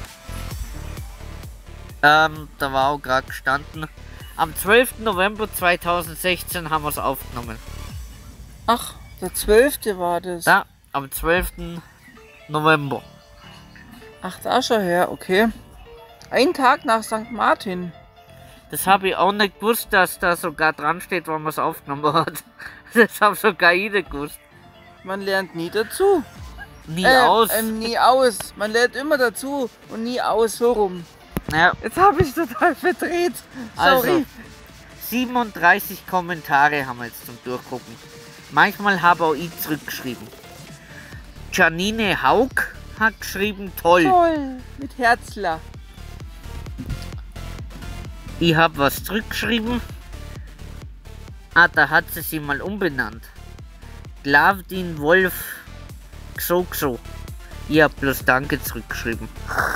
Speaker 2: Da war auch gerade gestanden. Am 12. November 2016 haben wir es aufgenommen.
Speaker 3: Ach, der 12. war das.
Speaker 2: Ja, am 12. November.
Speaker 3: Ach, da schon her, okay. Ein Tag nach St. Martin.
Speaker 2: Das habe ich auch nicht gewusst, dass da sogar dran steht, wann man es aufgenommen hat. Das habe sogar ich nicht gewusst.
Speaker 3: Man lernt nie dazu.
Speaker 2: Nie aus.
Speaker 3: Nie aus. Man lernt immer dazu und nie aus, so rum.
Speaker 2: Ja,
Speaker 3: Jetzt habe ich total verdreht.
Speaker 2: also
Speaker 3: Sorry.
Speaker 2: 37 Kommentare haben wir jetzt zum Durchgucken. Manchmal habe auch ich zurückgeschrieben. Janine Haug hat geschrieben, toll.
Speaker 3: Toll. Mit Herzler.
Speaker 2: Ich habe was zurückgeschrieben. Ah, da hat sie mal umbenannt. Glavdin Wolf Xoxo. Ich hab bloß Danke zurückgeschrieben.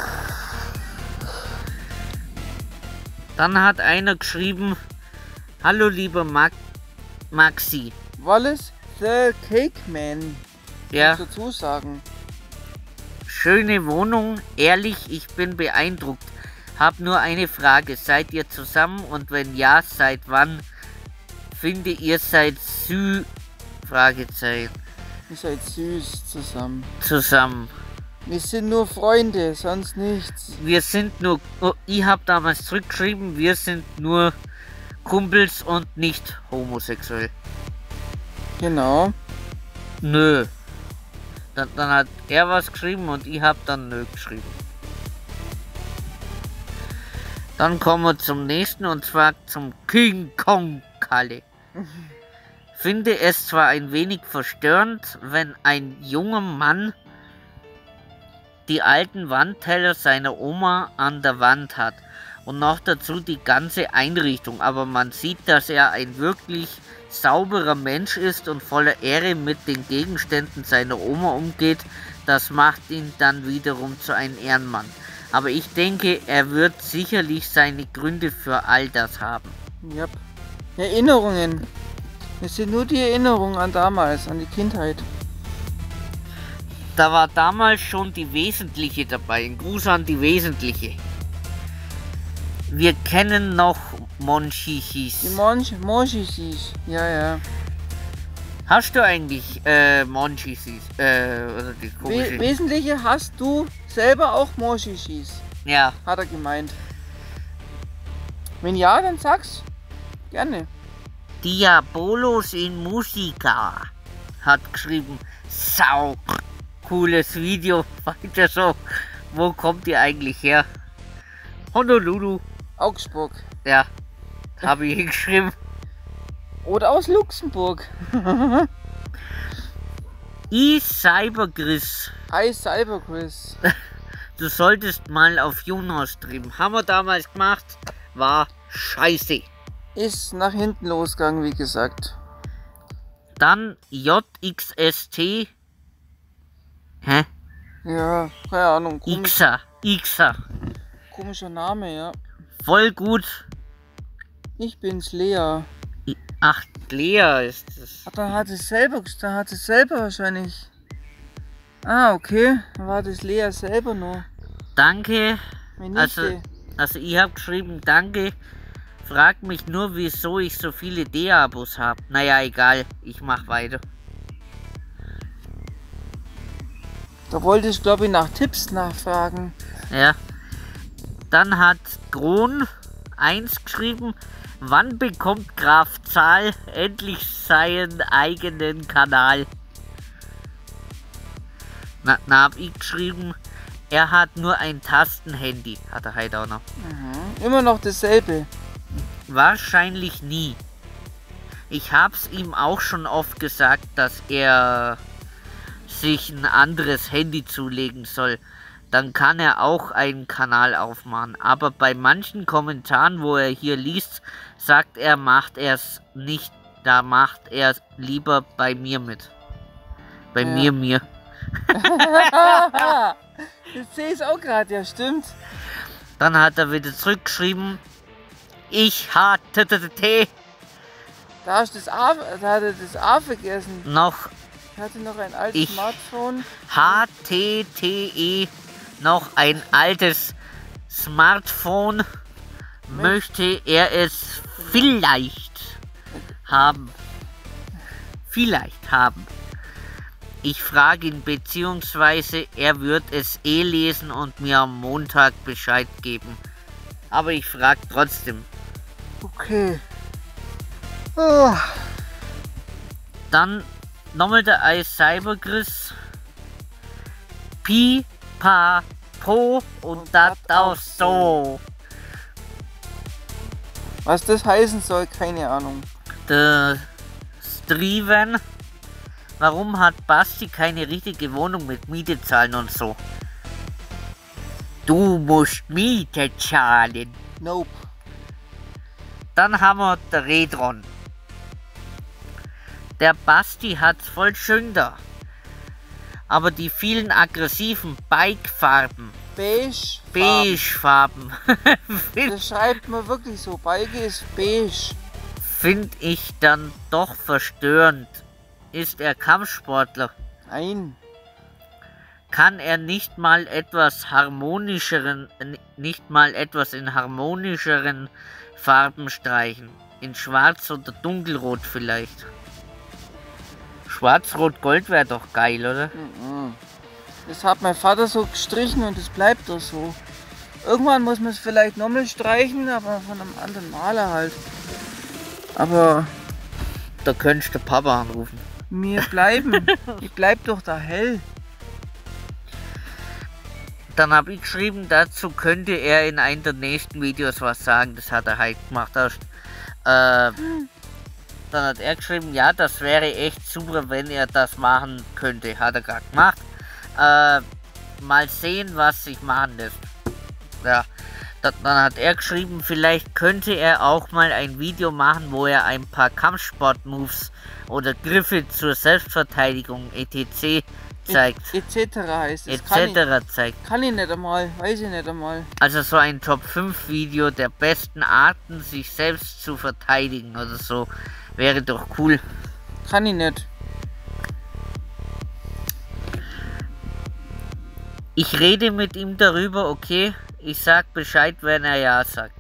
Speaker 2: Dann hat einer geschrieben, hallo lieber Maxi.
Speaker 3: Wallace the Cake Man.
Speaker 2: Ja,
Speaker 3: Dazu sagen.
Speaker 2: schöne Wohnung, ehrlich, ich bin beeindruckt. Hab nur eine Frage, seid ihr zusammen und wenn ja, seit wann? Finde ihr seid Fragezeichen.
Speaker 3: Ihr seid süß
Speaker 2: Zusammen.
Speaker 3: Wir sind nur Freunde, sonst nichts.
Speaker 2: Wir sind nur, oh, ich habe damals zurückgeschrieben, wir sind nur Kumpels und nicht homosexuell.
Speaker 3: Genau.
Speaker 2: Nö. Dann hat er was geschrieben und ich habe dann nö geschrieben. Dann kommen wir zum nächsten und zwar zum King Kong Kalle. Finde es zwar ein wenig verstörend, wenn ein junger Mann die alten Wandteller seiner Oma an der Wand hat und noch dazu die ganze Einrichtung, aber man sieht, dass er ein wirklich sauberer Mensch ist und voller Ehre mit den Gegenständen seiner Oma umgeht. Das macht ihn dann wiederum zu einem Ehrenmann. Aber ich denke, er wird sicherlich seine Gründe für all das haben.
Speaker 3: Ja. Erinnerungen. Es sind nur die Erinnerungen an damals, an die Kindheit.
Speaker 2: Da war damals schon die Wesentliche dabei. Ein Gruß an die Wesentliche. Wir kennen noch Monchichis.
Speaker 3: Die Monchichis. Ja.
Speaker 2: Hast du eigentlich Monchichis? Oder die komische...
Speaker 3: Wesentliche hast du selber auch Monchichis,
Speaker 2: Ja.
Speaker 3: hat er gemeint. Wenn ja, dann sag's. Gerne.
Speaker 2: Diabolos in Musica hat geschrieben, sau cooles Video, weiter so. Wo kommt ihr eigentlich her? Honolulu.
Speaker 3: Augsburg.
Speaker 2: Ja, habe ich hingeschrieben.
Speaker 3: Oder aus Luxemburg.
Speaker 2: Cybergris.
Speaker 3: Cyberquiz.
Speaker 2: Du solltest mal auf Juno streamen. Haben wir damals gemacht, war scheiße.
Speaker 3: Ist nach hinten losgegangen, wie gesagt.
Speaker 2: Dann JXST. Hä?
Speaker 3: Ja, keine Ahnung.
Speaker 2: Xer.
Speaker 3: Komischer Name, ja.
Speaker 2: Voll gut.
Speaker 3: Ich bin's, Lea.
Speaker 2: Ach, Lea ist es.
Speaker 3: Ach, dann hat es selber wahrscheinlich. Ah, okay. Dann war das Lea selber noch.
Speaker 2: Danke.
Speaker 3: Meine Nichte.
Speaker 2: Also ich habe geschrieben, danke. Frag mich nur, wieso ich so viele D-Abos habe. Naja, egal. Ich mach weiter.
Speaker 3: Da wollte ich, glaube ich, nach Tipps nachfragen.
Speaker 2: Ja. Dann hat Kron 1 geschrieben, wann bekommt Graf Zahl endlich seinen eigenen Kanal? Na hab ich geschrieben, er hat nur ein Tastenhandy, hat er heute auch noch.
Speaker 3: Immer noch dasselbe.
Speaker 2: Wahrscheinlich nie. Ich hab's ihm auch schon oft gesagt, dass er sich ein anderes Handy zulegen soll. Dann kann er auch einen Kanal aufmachen. Aber bei manchen Kommentaren, wo er hier liest, sagt er, macht er es nicht. Da macht er lieber bei mir mit. Bei mir.
Speaker 3: Das sehe ich auch gerade, ja, stimmt.
Speaker 2: Dann hat er wieder zurückgeschrieben, ich hatte
Speaker 3: Da hat er das A vergessen.
Speaker 2: noch
Speaker 3: Ich hatte noch ein altes Smartphone.
Speaker 2: HTTE noch ein altes Smartphone. Möchte er es vielleicht haben. Ich frage ihn, beziehungsweise er wird es lesen und mir am Montag Bescheid geben. Aber ich frage trotzdem.
Speaker 3: Okay. Oh.
Speaker 2: Dann nochmal der Cybergris. Pi, Pa, Po und das auch so.
Speaker 3: Was das heißen soll, keine Ahnung.
Speaker 2: Der Steven. Warum hat Basti keine richtige Wohnung mit Miete zahlen und so? Du musst Miete zahlen.
Speaker 3: Nope.
Speaker 2: Dann haben wir der Redron. Der Basti hat's voll schön da. Aber die vielen aggressiven Bike-Farben, Beige-Farben,
Speaker 3: Das schreibt man wirklich so. Bike ist beige.
Speaker 2: finde ich dann doch verstörend. Ist er Kampfsportler?
Speaker 3: Nein.
Speaker 2: Kann er nicht mal etwas in harmonischeren Farben streichen? In Schwarz oder Dunkelrot vielleicht? Schwarz-Rot-Gold wäre doch geil, oder?
Speaker 3: Das hat mein Vater so gestrichen und es bleibt doch so. Irgendwann muss man es vielleicht nochmal streichen, aber von einem anderen Maler halt. Aber
Speaker 2: Da könntest du Papa anrufen.
Speaker 3: mir bleiben. Ich bleib doch da hell.
Speaker 2: Dann habe ich geschrieben, dazu könnte er in einem der nächsten Videos was sagen. Das hat er halt gemacht. Dann hat er geschrieben, ja, das wäre echt super, wenn er das machen könnte. Hat er gerade gemacht. Mal sehen, was sich machen lässt. Ja. Dann hat er geschrieben, vielleicht könnte er auch mal ein Video machen, wo er ein paar Kampfsport-Moves oder Griffe zur Selbstverteidigung etc. zeigt.
Speaker 3: Etc. heißt es.
Speaker 2: Etc. zeigt.
Speaker 3: Kann ich nicht einmal, weiß ich nicht einmal.
Speaker 2: Also so ein Top 5 Video der besten Arten, sich selbst zu verteidigen oder so. Wäre doch cool.
Speaker 3: Kann ich nicht.
Speaker 2: Ich rede mit ihm darüber, okay? Ich sag Bescheid, wenn er ja sagt.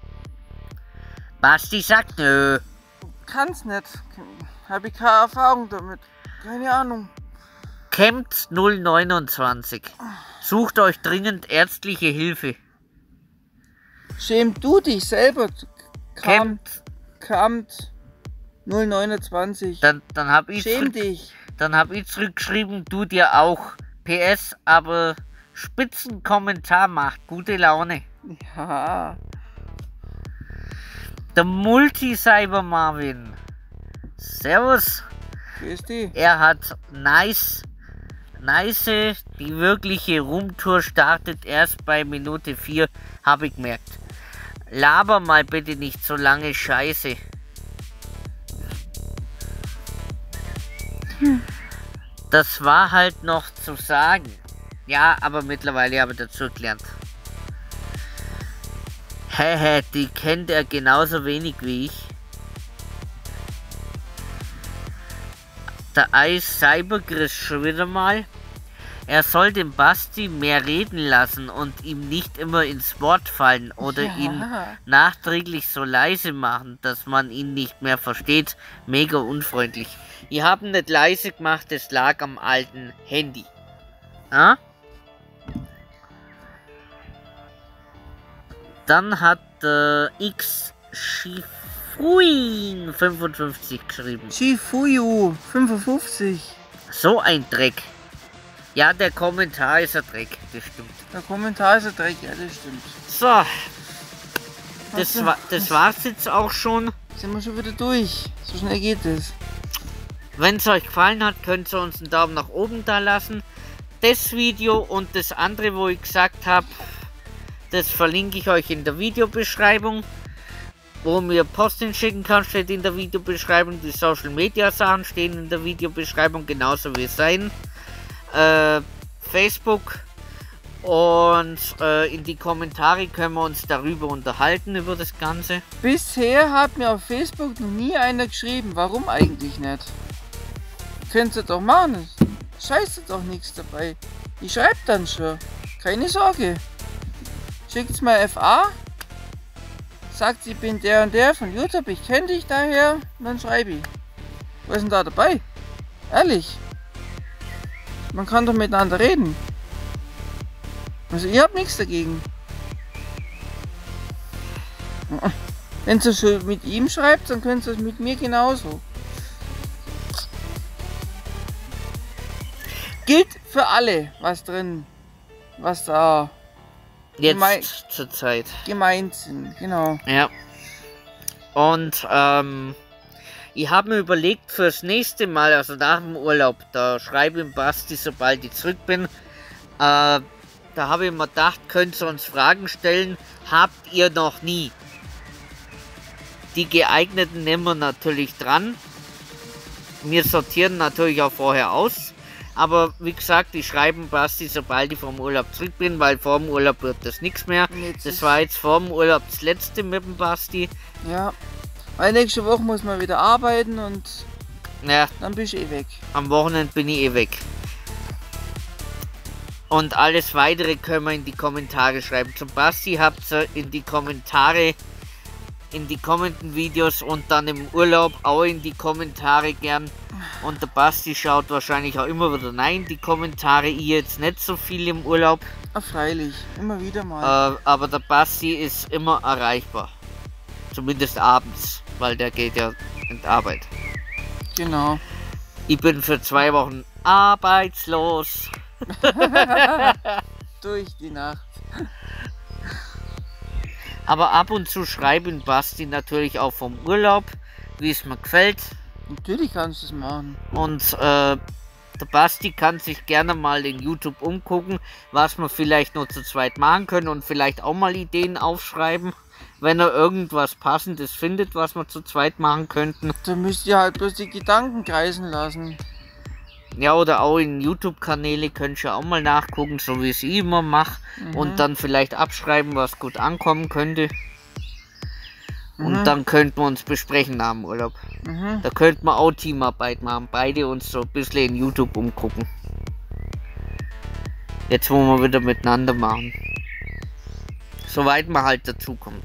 Speaker 2: Basti sagt nö.
Speaker 3: Kann's nicht. Habe ich keine Erfahrung damit. Keine Ahnung.
Speaker 2: Campt 029. Sucht euch dringend ärztliche Hilfe.
Speaker 3: Schäm du dich selber.
Speaker 2: Campt.
Speaker 3: Kamt 029.
Speaker 2: Dann hab ich
Speaker 3: Schäm dich.
Speaker 2: Dann hab ich zurückgeschrieben, du dir auch. PS, aber Spitzenkommentar macht gute Laune.
Speaker 3: Ja.
Speaker 2: Der Multi-Cyber Marvin. Servus.
Speaker 3: Grüß dich.
Speaker 2: Er hat nice, die wirkliche Roomtour startet erst bei Minute 4, habe ich gemerkt. Laber mal bitte nicht so lange Scheiße. Das war halt noch zu sagen. Ja, aber mittlerweile habe ich dazu gelernt. Die kennt er genauso wenig wie ich. Der Eis Cybergriss schon wieder mal. Er soll den Basti mehr reden lassen und ihm nicht immer ins Wort fallen oder ihn nachträglich so leise machen, dass man ihn nicht mehr versteht. Mega unfreundlich. Ich habe nicht leise gemacht, es lag am alten Handy. Ja? Dann hat X Shifuin 55 geschrieben.
Speaker 3: Shifuyu 55.
Speaker 2: So ein Dreck. Ja, der Kommentar ist ein Dreck, das stimmt.
Speaker 3: Der Kommentar ist ein Dreck, ja, das stimmt.
Speaker 2: So. Das war's jetzt auch schon.
Speaker 3: Sind wir schon wieder durch. So schnell geht es.
Speaker 2: Wenn es euch gefallen hat, könnt ihr uns einen Daumen nach oben da lassen. Das Video und das andere, wo ich gesagt habe, das verlinke ich euch in der Videobeschreibung. Wo mir Post hinschicken kann, steht in der Videobeschreibung. Die Social Media Sachen stehen in der Videobeschreibung, genauso wie sein. Facebook und in die Kommentare können wir uns darüber unterhalten, über das Ganze.
Speaker 3: Bisher hat mir auf Facebook noch nie einer geschrieben. Warum eigentlich nicht? Könnt ihr doch machen. Scheiße doch nichts dabei. Ich schreibe dann schon. Keine Sorge. Schickt's mal FA. Sagt, ich bin der und der von YouTube. Ich kenne dich daher. Und dann schreibe ich. Was ist denn da dabei? Ehrlich. Man kann doch miteinander reden. Also ihr habt nichts dagegen. Wenn ihr schon mit ihm schreibt, dann könnt ihr es mit mir genauso. Gilt für alle, was drin, was da
Speaker 2: Jetzt zur Zeit
Speaker 3: gemeint sind, genau.
Speaker 2: Ja. Und ich habe mir überlegt fürs nächste Mal, also nach dem Urlaub, da schreibe ich dem Basti, sobald ich zurück bin, da habe ich mir gedacht, könnt ihr uns Fragen stellen, habt ihr noch nie. Die geeigneten nehmen wir natürlich dran. wir sortieren natürlich auch vorher aus. Aber wie gesagt, ich schreibe Basti, sobald ich vom Urlaub zurück bin, weil vor dem Urlaub wird das nichts mehr. Das war jetzt vor dem Urlaub das letzte mit dem Basti.
Speaker 3: Ja, weil nächste Woche muss man wieder arbeiten und
Speaker 2: Ja,
Speaker 3: dann bist du eh weg.
Speaker 2: am Wochenende bin ich eh weg. Und alles weitere können wir in die Kommentare schreiben. Zum Basti habt ihr in die Kommentare, in die kommenden Videos und dann im Urlaub auch in die Kommentare gern. Und der Basti schaut wahrscheinlich auch immer wieder rein, die Kommentare. Ich jetzt nicht so viel im Urlaub,
Speaker 3: Ah, freilich, immer wieder mal.
Speaker 2: aber der Basti ist immer erreichbar. Zumindest abends, weil der geht ja in die Arbeit.
Speaker 3: Genau.
Speaker 2: Ich bin für 2 Wochen arbeitslos.
Speaker 3: Durch die Nacht.
Speaker 2: Aber ab und zu schreibe ich Basti natürlich auch vom Urlaub, wie es mir gefällt.
Speaker 3: Natürlich kannst du es machen.
Speaker 2: Und der Basti kann sich gerne mal in YouTube umgucken, was wir vielleicht noch zu zweit machen können und vielleicht auch mal Ideen aufschreiben, wenn er irgendwas Passendes findet, was wir zu zweit machen könnten.
Speaker 3: Da müsst ihr halt bloß die Gedanken kreisen lassen.
Speaker 2: Ja, oder auch in YouTube-Kanäle könnt ihr auch mal nachgucken, so wie es ich immer mache. Und dann vielleicht abschreiben, was gut ankommen könnte. Und dann könnten wir uns besprechen nach dem Urlaub. Da könnten wir auch Teamarbeit machen, beide uns so ein bisschen in YouTube umgucken. Jetzt, wo wir wieder miteinander machen. Soweit man halt dazu kommt.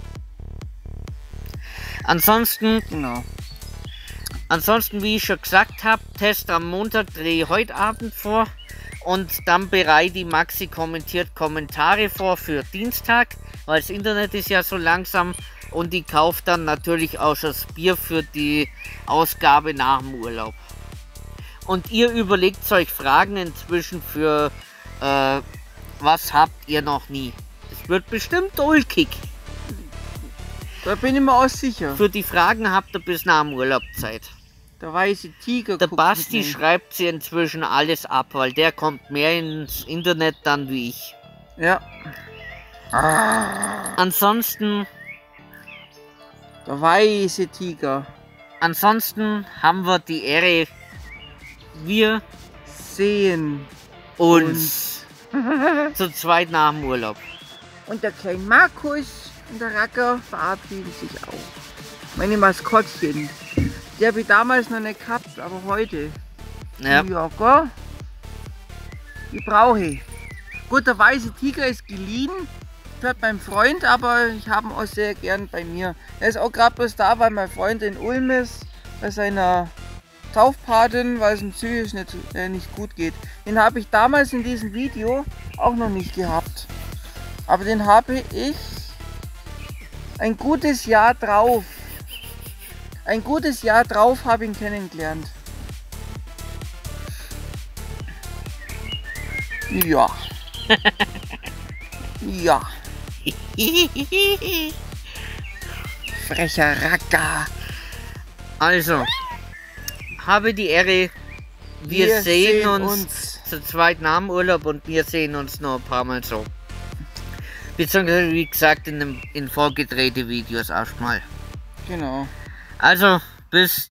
Speaker 2: Ansonsten,
Speaker 3: Genau.
Speaker 2: wie ich schon gesagt habe, Test am Montag drehe ich heute Abend vor. Und dann bereite ich Maxi kommentiert Kommentare vor für Dienstag, weil das Internet ist ja so langsam. Und ich kaufe dann natürlich auch schon das Bier für die Ausgabe nach dem Urlaub. Und ihr überlegt euch Fragen inzwischen für was habt ihr noch nie? Das wird bestimmt ulkig.
Speaker 3: Da bin ich mir auch sicher.
Speaker 2: Für die Fragen habt ihr bis nach dem Urlaub Zeit.
Speaker 3: Der weiße Tiger.
Speaker 2: Der
Speaker 3: guckt
Speaker 2: Basti
Speaker 3: mit mir.
Speaker 2: schreibt sie inzwischen alles ab, weil der kommt mehr ins Internet dann wie ich.
Speaker 3: Ja.
Speaker 2: Ansonsten
Speaker 3: Der weiße Tiger.
Speaker 2: haben wir die Ehre, wir
Speaker 3: Sehen.
Speaker 2: uns zu zweit nach dem Urlaub.
Speaker 3: Und der kleine Markus und der Racker verabschieden sich auch. Meine Maskottchen. Die habe ich damals noch nicht gehabt, aber heute.
Speaker 2: Ja,
Speaker 3: Ja, gell? Die brauche ich. Gut, der weiße Tiger ist geliehen. Gehört meinem Freund, aber ich habe ihn auch sehr gern bei mir. Er ist auch gerade bloß da, weil mein Freund in Ulm ist, bei seiner Taufpatin, weil es ihm psychisch nicht gut geht. Den habe ich damals in diesem Video auch noch nicht gehabt. Aber den habe ich ein gutes Jahr drauf. Ein gutes Jahr drauf habe ich ihn kennengelernt. Ja. Ja. Frecher Racker.
Speaker 2: also, habe die Ehre, wir sehen uns zu zweit nach dem Urlaub und wir sehen uns noch ein paar Mal so. Beziehungsweise, wie gesagt, in vorgedrehte Videos erstmal.
Speaker 3: Genau.
Speaker 2: Also, bis